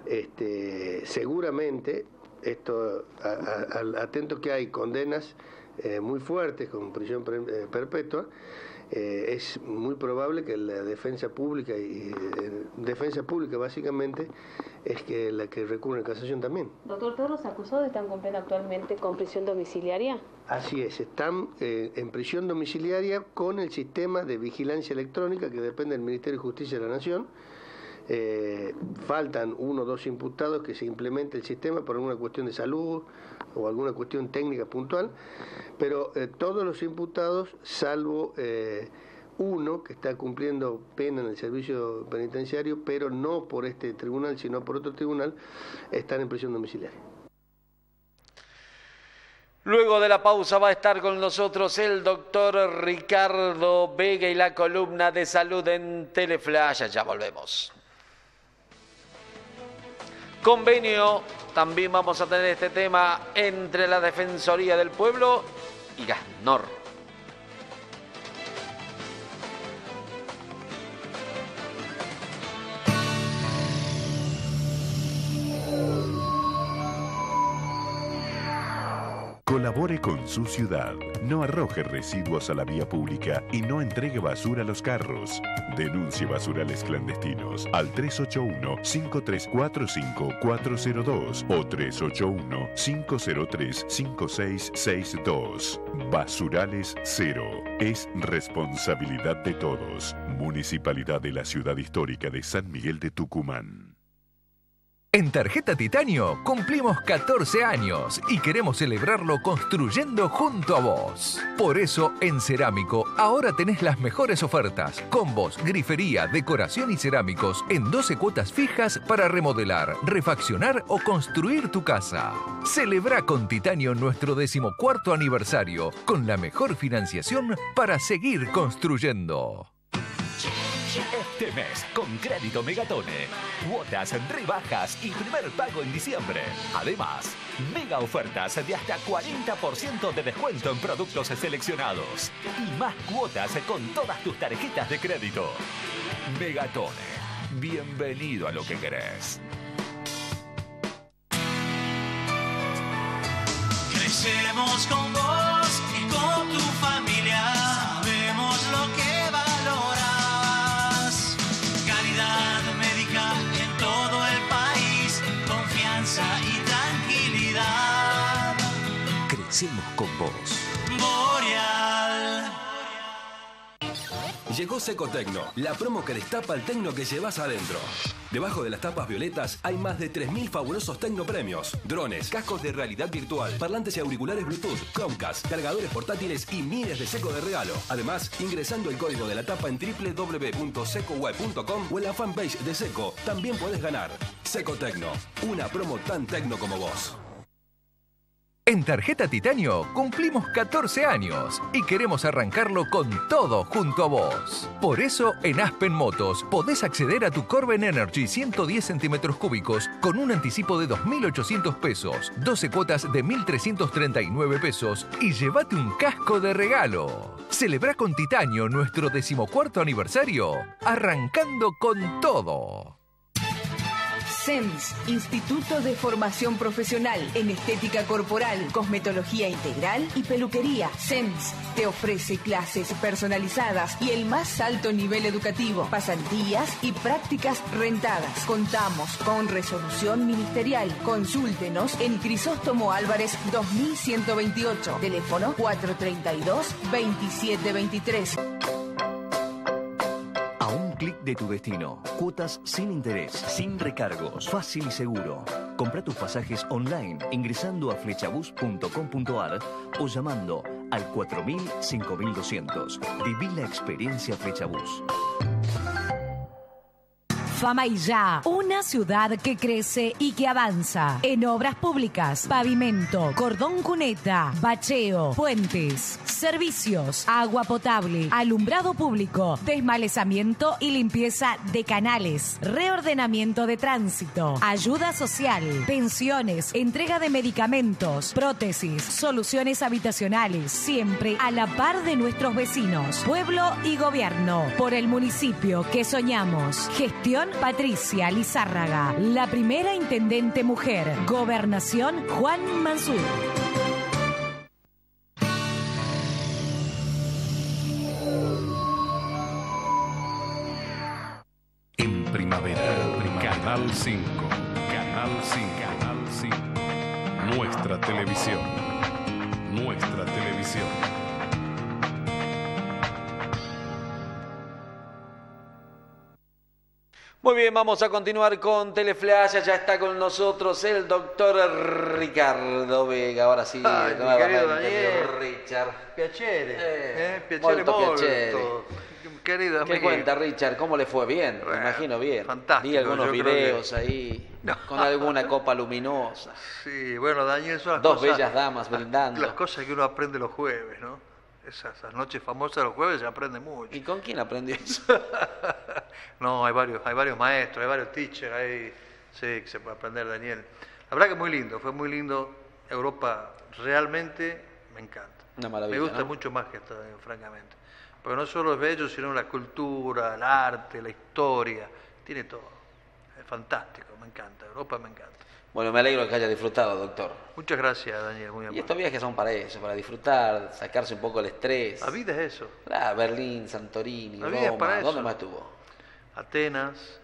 Seguramente, atento que hay condenas muy fuertes, con prisión perpetua, es muy probable que la defensa pública, básicamente, es que la que recurre en casación también. Doctor, ¿todos los acusados están cumpliendo actualmente con prisión domiciliaria? Así es, están en prisión domiciliaria con el sistema de vigilancia electrónica que depende del Ministerio de Justicia de la Nación. Faltan 1 o 2 imputados que se implemente el sistema por alguna cuestión de salud o alguna cuestión técnica puntual, pero todos los imputados, salvo uno que está cumpliendo pena en el servicio penitenciario, pero no por este tribunal, sino por otro tribunal, están en prisión domiciliaria. Luego de la pausa va a estar con nosotros el doctor Ricardo Vega y la columna de salud en Teleflash. Ya volvemos. Convenio, también vamos a tener este tema entre la Defensoría del Pueblo y Gasnor. Colabore con su ciudad. No arroje residuos a la vía pública y no entregue basura a los carros. Denuncie basurales clandestinos al 381-5345-402 o 381-503-5662. Basurales Cero. Es responsabilidad de todos. Municipalidad de la Ciudad Histórica de San Miguel de Tucumán. En Tarjeta Titanio cumplimos 14 años y queremos celebrarlo construyendo junto a vos. Por eso, en Cerámico, ahora tenés las mejores ofertas. Combos, grifería, decoración y cerámicos en 12 cuotas fijas para remodelar, refaccionar o construir tu casa. Celebra con Titanio nuestro 14º aniversario con la mejor financiación para seguir construyendo. Este mes, con crédito Megatone, cuotas en rebajas y primer pago en diciembre. Además, mega ofertas de hasta 40% de descuento en productos seleccionados. Y más cuotas con todas tus tarjetas de crédito. Megatone, bienvenido a lo que querés. Crecemos con vos y con tu familia. Sabemos lo que en todo el país, confianza y tranquilidad. Crecemos con vos. Boreal. Llegó Secotecno, la promo que destapa el tecno que llevas adentro. Debajo de las tapas violetas hay más de 3.000 fabulosos tecnopremios. Drones, cascos de realidad virtual, parlantes y auriculares Bluetooth, Chromecast, cargadores portátiles y miles de seco de regalo. Además, ingresando el código de la tapa en www.secoweb.com o en la fanpage de Seco, también podés ganar. Secotecno, una promo tan tecno como vos. En Tarjeta Titanio cumplimos 14 años y queremos arrancarlo con todo junto a vos. Por eso, en Aspen Motos podés acceder a tu Corben Energy 110 centímetros cúbicos con un anticipo de 2.800 pesos, 12 cuotas de 1.339 pesos y llévate un casco de regalo. Celebrá con Titanio nuestro 14º aniversario, arrancando con todo. SEMS, Instituto de Formación Profesional en Estética Corporal, Cosmetología Integral y Peluquería. SEMS te ofrece clases personalizadas y el más alto nivel educativo, pasantías y prácticas rentadas. Contamos con resolución ministerial. Consúltenos en Crisóstomo Álvarez 2128, teléfono 432-2723. Clic de tu destino. Cuotas sin interés, sin recargos, fácil y seguro. Compra tus pasajes online ingresando a flechabus.com.ar o llamando al 4000-5200. Viví la experiencia Flechabus. Famaillá, una ciudad que crece y que avanza. En obras públicas, pavimento, cordón cuneta, bacheo, puentes, servicios, agua potable, alumbrado público, desmalezamiento y limpieza de canales, reordenamiento de tránsito, ayuda social, pensiones, entrega de medicamentos, prótesis, soluciones habitacionales, siempre a la par de nuestros vecinos. Pueblo y gobierno, por el municipio que soñamos. Gestión Patricia Lizárraga, la primera intendente mujer. Gobernación Juan Mansur. Canal 5. Canal 5. Canal 5. Nuestra televisión. Nuestra televisión. Muy bien, vamos a continuar con Teleflash. Ya está con nosotros el doctor Ricardo Vega. Ahora sí, nuevamente Richard. Piacere, piacere molto. Querido ¿Qué cuenta, Richard? ¿Cómo le fue? Bien, me imagino bien. Fantástico. Vi algunos videos ahí con alguna copa luminosa. Sí, bueno, Daniel, son las Dos cosas, bellas damas brindando. Las cosas que uno aprende los jueves, ¿no? Esas noches famosas de los jueves se aprende mucho. ¿Y con quién aprendió eso? No, hay varios maestros, hay varios teachers ahí, sí, que se puede aprender, Daniel. La verdad que muy lindo, fue muy lindo. Europa realmente me encanta. Una maravilla, me gusta ¿no? mucho más que Estados Unidos, francamente. Porque no solo es bello, sino la cultura, el arte, la historia, tiene todo. Es fantástico, me encanta, Europa me encanta. Bueno, me alegro que haya disfrutado, doctor. Muchas gracias, Daniel, muy amable. Y estos viajes son para eso, para disfrutar, sacarse un poco el estrés. La vida es eso. Berlín, Santorini, La vida es Roma, para eso. ¿dónde más estuvo? Atenas,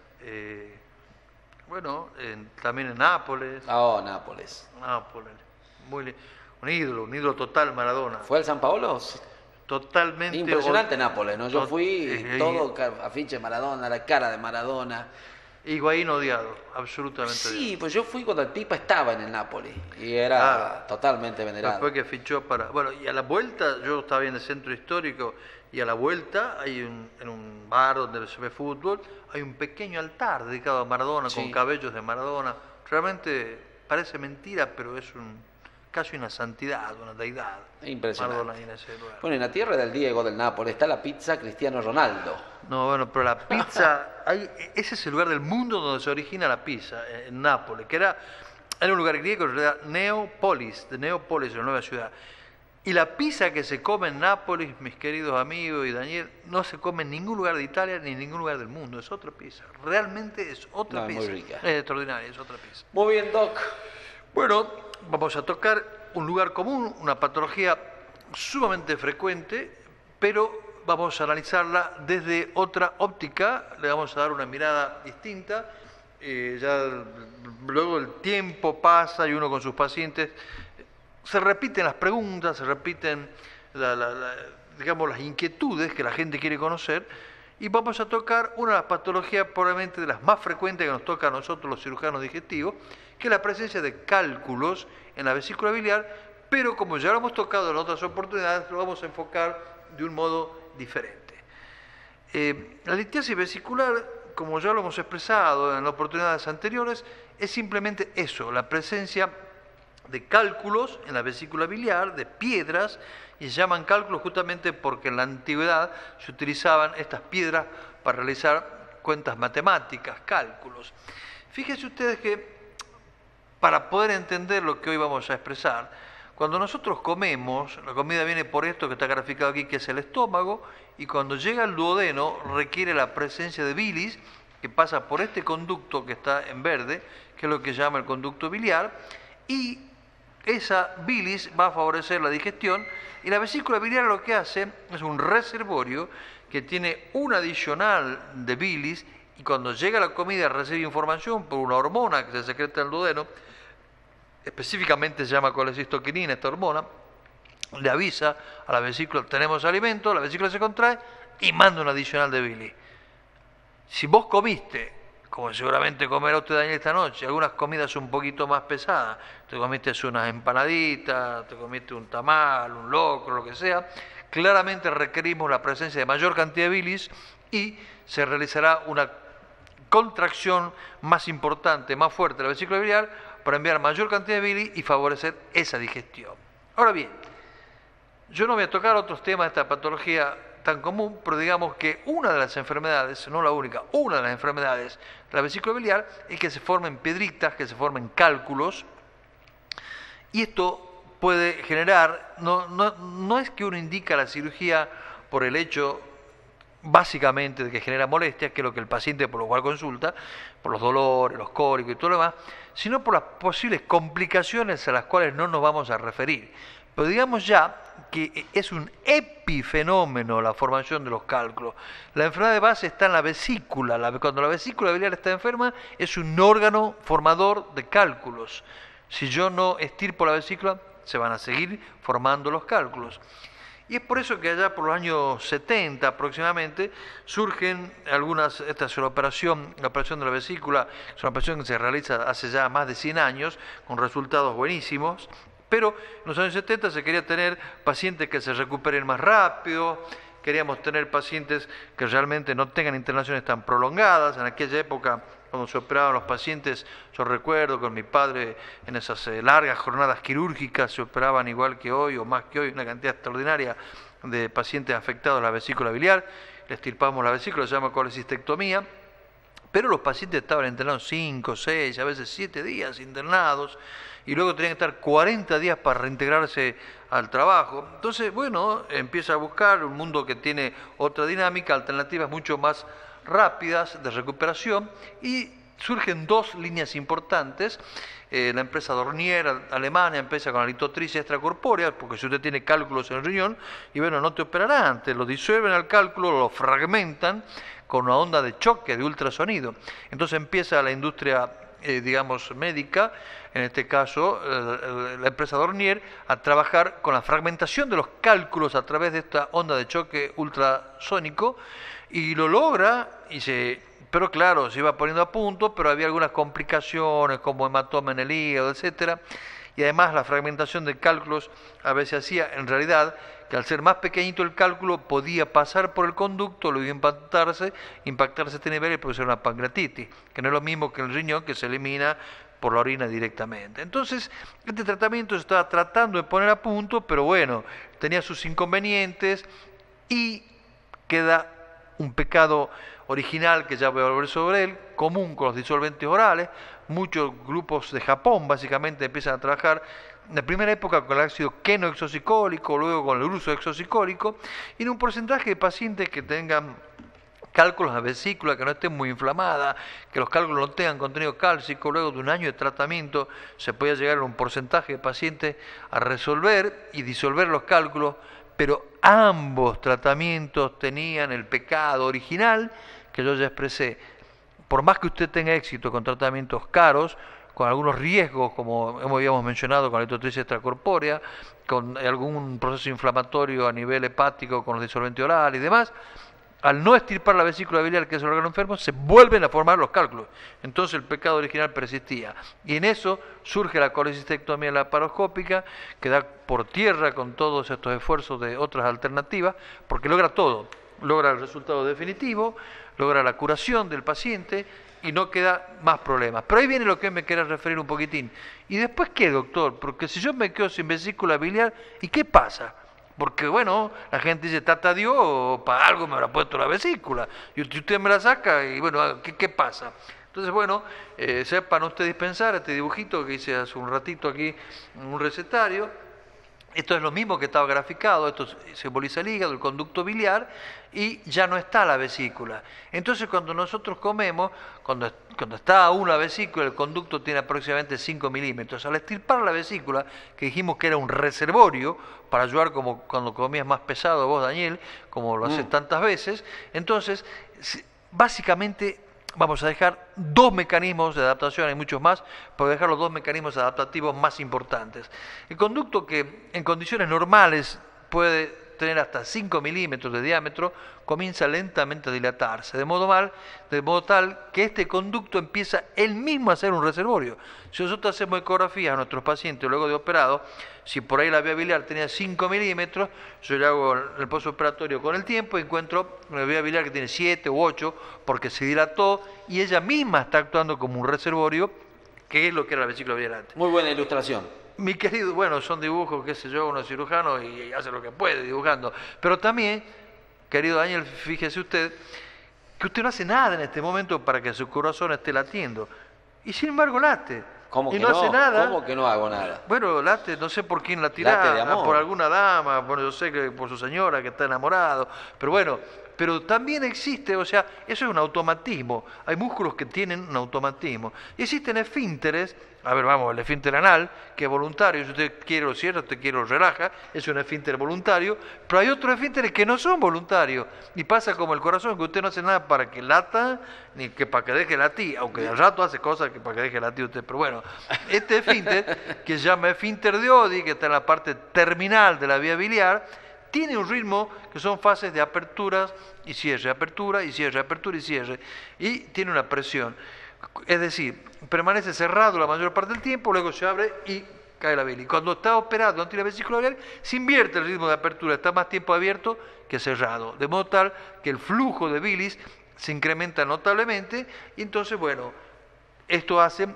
bueno, también en Nápoles. Oh, Nápoles. Nápoles, un ídolo total, Maradona. ¿Fue el San Paolo? Totalmente. Impresionante Nápoles, ¿no? Yo fui, todo afiche Maradona, la cara de Maradona. Higuaín odiado, absolutamente sí, odiado. Pues yo fui cuando el Pipa estaba en el Napoli y era totalmente venerado. Después que fichó para... Bueno, y a la vuelta, yo estaba en el centro histórico, y a la vuelta hay en un bar donde se ve fútbol, hay un pequeño altar dedicado a Maradona, con cabellos de Maradona. Realmente parece mentira, pero es casi una santidad, una deidad. Impresionante. Maradona en ese lugar. Bueno, en la tierra del Diego del Nápoles está la pizza Cristiano Ronaldo. No, bueno, pero la pizza, ese es el lugar del mundo donde se origina la pizza, en Nápoles, que era un lugar griego, era Neópolis, de Neópolis, la nueva ciudad. Y la pizza que se come en Nápoles, mis queridos amigos y Daniel, no se come en ningún lugar de Italia ni en ningún lugar del mundo, es otra pizza. Realmente es otra pizza. Muy rica. Es extraordinaria, es otra pizza. Muy bien, Doc. Bueno, vamos a tocar un lugar común, una patología sumamente frecuente, pero vamos a analizarla desde otra óptica, le vamos a dar una mirada distinta. Ya luego el tiempo pasa y uno con sus pacientes se repiten las preguntas, se repiten digamos, las inquietudes que la gente quiere conocer, y vamos a tocar una de las patologías probablemente de las más frecuentes que nos toca a nosotros los cirujanos digestivos, que es la presencia de cálculos en la vesícula biliar, pero como ya lo hemos tocado en otras oportunidades, lo vamos a enfocar de un modo diferente. La litiasis vesicular, como ya lo hemos expresado en las oportunidades anteriores, es simplemente eso, la presencia de cálculos en la vesícula biliar, de piedras, y se llaman cálculos justamente porque en la antigüedad se utilizaban estas piedras para realizar cuentas matemáticas, cálculos. Fíjense ustedes que para poder entender lo que hoy vamos a expresar, cuando nosotros comemos, la comida viene por esto que está graficado aquí, que es el estómago, y cuando llega al duodeno requiere la presencia de bilis, que pasa por este conducto que está en verde, que es lo que se llama el conducto biliar, y esa bilis va a favorecer la digestión, y la vesícula biliar lo que hace es un reservorio que tiene un adicional de bilis, y cuando llega la comida recibe información por una hormona que se secreta en el duodeno, específicamente se llama colecistoquinina, esta hormona, le avisa a la vesícula, tenemos alimento, la vesícula se contrae y manda un adicional de bilis. Si vos comiste, como seguramente comerá usted, Daniel, esta noche, algunas comidas un poquito más pesadas, te comiste unas empanaditas, te comiste un tamal, un locro, lo que sea, claramente requerimos la presencia de mayor cantidad de bilis y se realizará una contracción más importante, más fuerte de la vesícula biliar para enviar mayor cantidad de bilis y favorecer esa digestión. Ahora bien, yo no voy a tocar otros temas de esta patología tan común, pero digamos que una de las enfermedades, no la única, una de las enfermedades de la vesícula biliar es que se formen piedritas, que se formen cálculos, y esto puede generar, no es que uno indica la cirugía por el hecho básicamente de que genera molestias, que es lo que el paciente por lo cual consulta, por los dolores, los cólicos y todo lo demás, sino por las posibles complicaciones a las cuales no nos vamos a referir. pero digamos ya que es un epifenómeno la formación de los cálculos. La enfermedad de base está en la vesícula. Cuando la vesícula biliar está enferma, es un órgano formador de cálculos. Si yo no estirpo la vesícula, se van a seguir formando los cálculos. Y es por eso que allá por los años 70 aproximadamente surgen esta es la operación de la vesícula, es una operación que se realiza hace ya más de 100 años, con resultados buenísimos, pero en los años 70 se quería tener pacientes que se recuperen más rápido, queríamos tener pacientes que realmente no tengan internaciones tan prolongadas. En aquella época, cuando se operaban los pacientes, yo recuerdo con mi padre en esas largas jornadas quirúrgicas, se operaban igual que hoy o más que hoy, una cantidad extraordinaria de pacientes afectados a la vesícula biliar, le extirpamos la vesícula, se llama colecistectomía, pero los pacientes estaban internados 5, 6, a veces 7 días internados, y luego tenían que estar 40 días para reintegrarse al trabajo. Entonces, bueno, empieza a buscar un mundo que tiene otra dinámica, alternativas mucho más rápidas de recuperación, y surgen dos líneas importantes. La empresa Dornier, alemana, empieza con la litotricia extracorpórea, porque si usted tiene cálculos en el riñón, y bueno, no te operará antes, lo disuelven al cálculo, lo fragmentan con una onda de choque, de ultrasonido. Entonces empieza la industria, digamos, médica, en este caso la empresa Dornier, a trabajar con la fragmentación de los cálculos a través de esta onda de choque ultrasónico, y lo logra, pero claro, se iba poniendo a punto, pero había algunas complicaciones como hematoma en el hígado, etcétera, y además la fragmentación de cálculos a veces hacía, en realidad, que al ser más pequeñito el cálculo podía pasar por el conducto, luego impactarse a este nivel y producir una pancreatitis, que no es lo mismo que el riñón, que se elimina por la orina directamente. Entonces, este tratamiento se estaba tratando de poner a punto, pero bueno, tenía sus inconvenientes y queda un pecado original, que ya voy a volver sobre él, común con los disolventes orales. Muchos grupos de Japón básicamente empiezan a trabajar en la primera época con el ácido quenohexosicólico, luego con el uso hexosicólico, y en un porcentaje de pacientes que tengan cálculos en la vesícula, que no estén muy inflamada, que los cálculos no tengan contenido cálcico, luego de un año de tratamiento se podía llegar a un porcentaje de pacientes a resolver y disolver los cálculos, pero ambos tratamientos tenían el pecado original que yo ya expresé. Por más que usted tenga éxito con tratamientos caros, con algunos riesgos, como habíamos mencionado, con la litotricia extracorpórea, con algún proceso inflamatorio a nivel hepático, con los disolventes orales y demás, al no extirpar la vesícula biliar, que es el órgano enfermo, se vuelven a formar los cálculos. Entonces el pecado original persistía. Y en eso surge la colecistectomía laparoscópica, que da por tierra con todos estos esfuerzos de otras alternativas, porque logra todo. Logra el resultado definitivo, logra la curación del paciente y no queda más problemas. Pero ahí viene lo que me quería referir un poquitín. ¿Y después qué, doctor? Porque si yo me quedo sin vesícula biliar, ¿y qué pasa? Porque, bueno, la gente dice, tata Dios, para algo me habrá puesto la vesícula. Y usted me la saca y, bueno, ¿qué pasa? Entonces, bueno, sepan ustedes dispensar este dibujito que hice hace un ratito aquí en un recetario. Esto es lo mismo que estaba graficado, esto simboliza el hígado, el conducto biliar, y ya no está la vesícula. Entonces, cuando nosotros comemos, cuando está aún la vesícula, el conducto tiene aproximadamente 5 milímetros. Al extirpar la vesícula, que dijimos que era un reservorio, para ayudar como cuando comías más pesado vos, Daniel, como lo haces tantas veces, entonces, básicamente vamos a dejar dos mecanismos de adaptación, hay muchos más, pero dejar los dos mecanismos adaptativos más importantes. El conducto, que en condiciones normales puede tener hasta 5 milímetros de diámetro, comienza lentamente a dilatarse, de modo tal que este conducto empieza él mismo a ser un reservorio. Si nosotros hacemos ecografías a nuestros pacientes luego de operado, si por ahí la vía biliar tenía 5 milímetros, yo le hago el postoperatorio con el tiempo y encuentro una vía biliar que tiene 7 u 8 porque se dilató y ella misma está actuando como un reservorio, que es lo que era la vesícula biliar antes. Muy buena ilustración. Mi querido, bueno, son dibujos, qué sé yo, uno es cirujano y hace lo que puede dibujando. Pero también, querido Daniel, fíjese usted, que usted no hace nada en este momento para que su corazón esté latiendo. Y sin embargo late. ¿Cómo y que no hace nada. ¿Cómo que no hago nada? Bueno, late, no sé por quién la tirá, por alguna dama, bueno, yo sé que por su señora que está enamorado, pero bueno, pero también existe, o sea, eso es un automatismo, hay músculos que tienen un automatismo, y existen esfínteres, a ver, vamos, el esfínter anal, que es voluntario, si usted quiere lo cierra, si usted quiere lo relaja, es un esfínter voluntario, pero hay otros esfínteres que no son voluntarios, y pasa como el corazón, que usted no hace nada para que lata, ni que para que deje latir, aunque al rato hace cosas que para que deje latir usted, pero bueno, este esfínter, que se llama esfínter de Oddi, que está en la parte terminal de la vía biliar, tiene un ritmo que son fases de aperturas y cierre, apertura y cierre, apertura y cierre, y tiene una presión. Es decir, permanece cerrado la mayor parte del tiempo, luego se abre y cae la bilis. Cuando está operado, no tiene vesícula biliar, se invierte el ritmo de apertura, está más tiempo abierto que cerrado, de modo tal que el flujo de bilis se incrementa notablemente y entonces, bueno, esto hace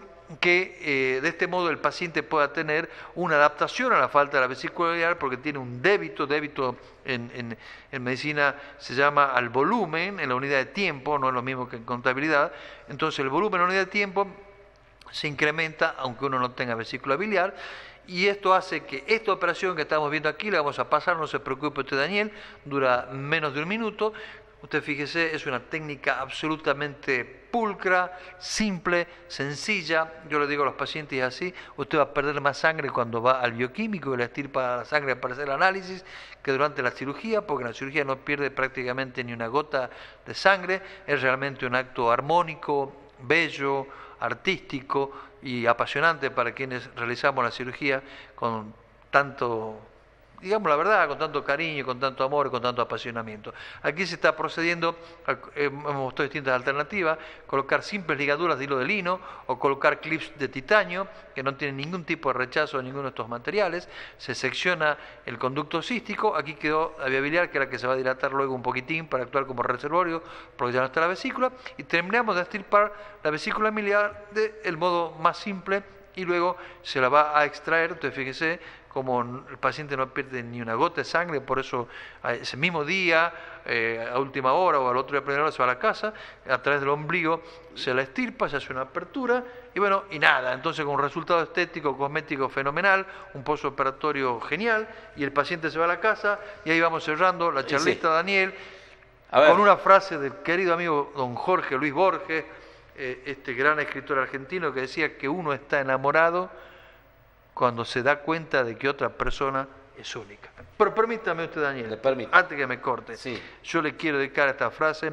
que de este modo el paciente pueda tener una adaptación a la falta de la vesícula biliar porque tiene un débito en medicina se llama al volumen, en la unidad de tiempo, no es lo mismo que en contabilidad, entonces el volumen en la unidad de tiempo se incrementa aunque uno no tenga vesícula biliar y esto hace que esta operación que estamos viendo aquí, la vamos a pasar, no se preocupe usted Daniel, dura menos de un minuto. Usted fíjese, es una técnica absolutamente pulcra, simple, sencilla. Yo le digo a los pacientes así, usted va a perder más sangre cuando va al bioquímico y le estirpa la sangre para hacer el análisis que durante la cirugía, porque en la cirugía no pierde prácticamente ni una gota de sangre. Es realmente un acto armónico, bello, artístico y apasionante para quienes realizamos la cirugía con tanto, digamos la verdad, con tanto cariño, con tanto amor, con tanto apasionamiento. Aquí se está procediendo, hemos mostrado distintas alternativas, colocar simples ligaduras de hilo de lino o colocar clips de titanio que no tienen ningún tipo de rechazo de ninguno de estos materiales. Se secciona el conducto cístico, aquí quedó la vía biliar, que es la que se va a dilatar luego un poquitín para actuar como reservorio, porque ya no está la vesícula, y terminamos de extirpar la vesícula biliar del modo más simple y luego se la va a extraer. Entonces fíjese como el paciente no pierde ni una gota de sangre, por eso ese mismo día, a última hora o al otro día a primera hora se va a la casa, a través del ombligo se la extirpa, se hace una apertura y bueno, y nada, entonces con un resultado estético, cosmético fenomenal, un postoperatorio genial y el paciente se va a la casa y ahí vamos cerrando la charlita, Daniel, con una frase del querido amigo don Jorge Luis Borges, este gran escritor argentino que decía que uno está enamorado cuando se da cuenta de que otra persona es única. Pero permítame usted, Daniel, antes que me corte, yo le quiero dedicar esta frase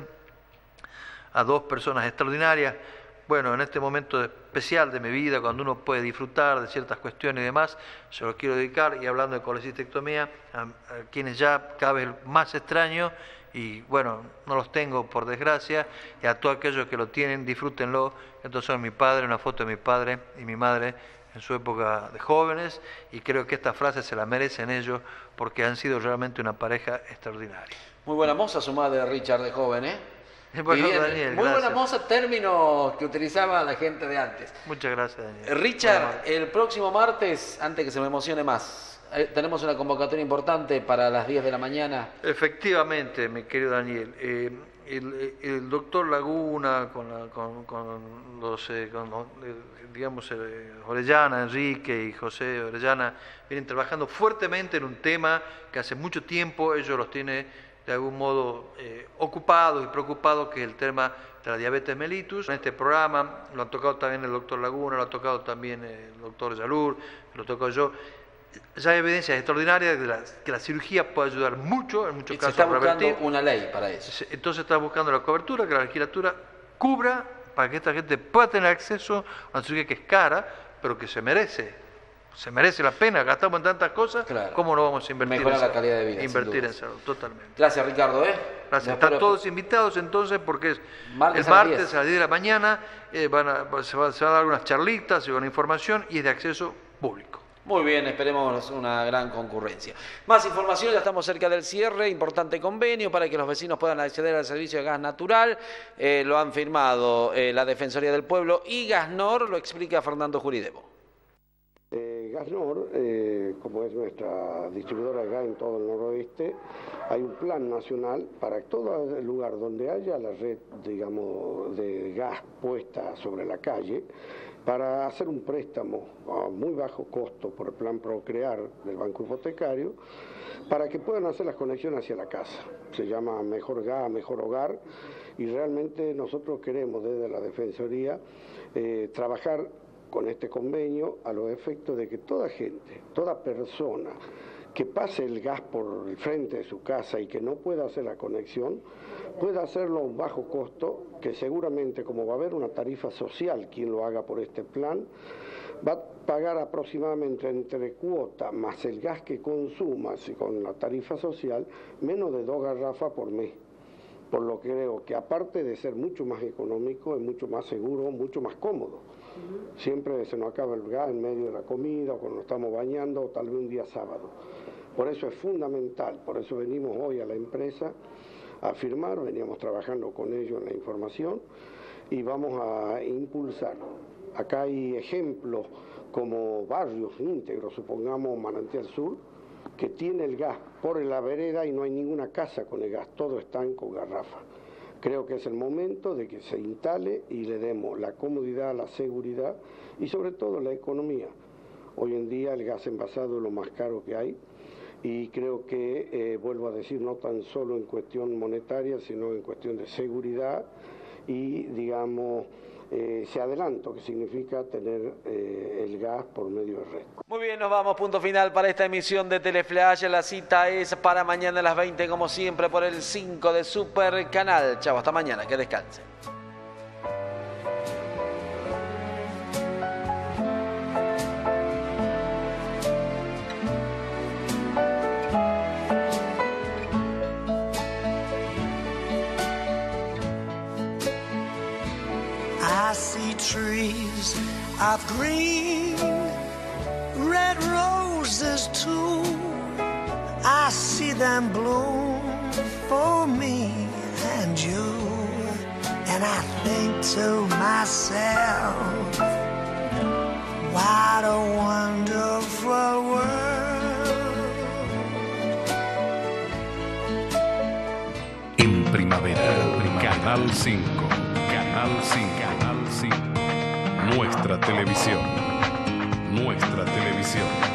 a dos personas extraordinarias. Bueno, en este momento especial de mi vida, cuando uno puede disfrutar de ciertas cuestiones y demás, se los quiero dedicar, y hablando de colecistectomía, a quienes ya cada vez más extraño, y bueno, no los tengo por desgracia, y a todos aquellos que lo tienen, disfrútenlo. Estos son mi padre, una foto de mi padre y mi madre, en su época de jóvenes, y creo que esta frase se la merecen ellos porque han sido realmente una pareja extraordinaria. Muy buena moza su madre, Richard, de joven, ¿eh? Bueno, Daniel, muy buena moza, términos que utilizaba la gente de antes. Muchas gracias, Daniel. Richard, el próximo martes, antes que se me emocione más, tenemos una convocatoria importante para las 10 de la mañana. Efectivamente, mi querido Daniel. El doctor Laguna digamos, Orellana, Enrique y José Orellana vienen trabajando fuertemente en un tema que hace mucho tiempo ellos los tienen de algún modo ocupados y preocupados, que es el tema de la diabetes mellitus. En este programa lo han tocado también el doctor Laguna, lo ha tocado también el doctor Yalur, lo he tocado yo. Ya hay evidencias extraordinarias de que la cirugía puede ayudar mucho, en muchos casos se está buscando una ley para eso. Entonces está buscando la cobertura, que la legislatura cubra para que esta gente pueda tener acceso a una cirugía que es cara, pero que se merece la pena. Gastamos en tantas cosas, ¿cómo no vamos a invertir mejorar la calidad de vida? Invertir en salud, totalmente. Gracias, Ricardo. Gracias. Están todos invitados entonces, porque es el martes a las 10 de la mañana, se van a dar unas charlitas y una información, y es de acceso público. Muy bien, esperemos una gran concurrencia. Más información, ya estamos cerca del cierre, importante convenio para que los vecinos puedan acceder al servicio de gas natural. Lo han firmado la Defensoría del Pueblo y Gasnor, lo explica Fernando Juridevo. Gasnor, como es nuestra distribuidora acá en todo el noroeste, hay un plan nacional para todo el lugar donde haya la red, digamos, de gas puesta sobre la calle. para hacer un préstamo a muy bajo costo por el plan Procrear del Banco Hipotecario, para que puedan hacer las conexiones hacia la casa. Se llama Mejor Gas, Mejor Hogar, y realmente nosotros queremos desde la Defensoría trabajar con este convenio a los efectos de que toda gente, toda persona que pase el gas por el frente de su casa y que no pueda hacer la conexión, pueda hacerlo a un bajo costo, que seguramente, como va a haber una tarifa social quien lo haga por este plan, va a pagar aproximadamente entre cuota más el gas que consuma con la tarifa social, menos de 2 garrafas por mes. Por lo que creo que aparte de ser mucho más económico, es mucho más seguro, mucho más cómodo. Siempre se nos acaba el gas en medio de la comida, o cuando nos estamos bañando, o tal vez un día sábado. Por eso es fundamental, por eso venimos hoy a la empresa a firmar, veníamos trabajando con ellos en la información y vamos a impulsar. Acá hay ejemplos como barrios íntegros, supongamos Manantial Sur, que tiene el gas por la vereda y no hay ninguna casa con el gas, todos están con garrafa. Creo que es el momento de que se instale y le demos la comodidad, la seguridad y sobre todo la economía. Hoy en día el gas envasado es lo más caro que hay y creo que, vuelvo a decir, no tan solo en cuestión monetaria, sino en cuestión de seguridad y, digamos, ese adelanto que significa tener el gas por medio de red. Muy bien, nos vamos, punto final para esta emisión de Teleflash. La cita es para mañana a las 20, como siempre, por el 5 de Super Canal. Chau, hasta mañana, que descansen. I see trees of green, red roses too. I see them bloom for me and you. And I think to myself, what a wonderful world. En primavera, Canal 5. Canal 5. Canal 5. Nuestra televisión. Nuestra televisión.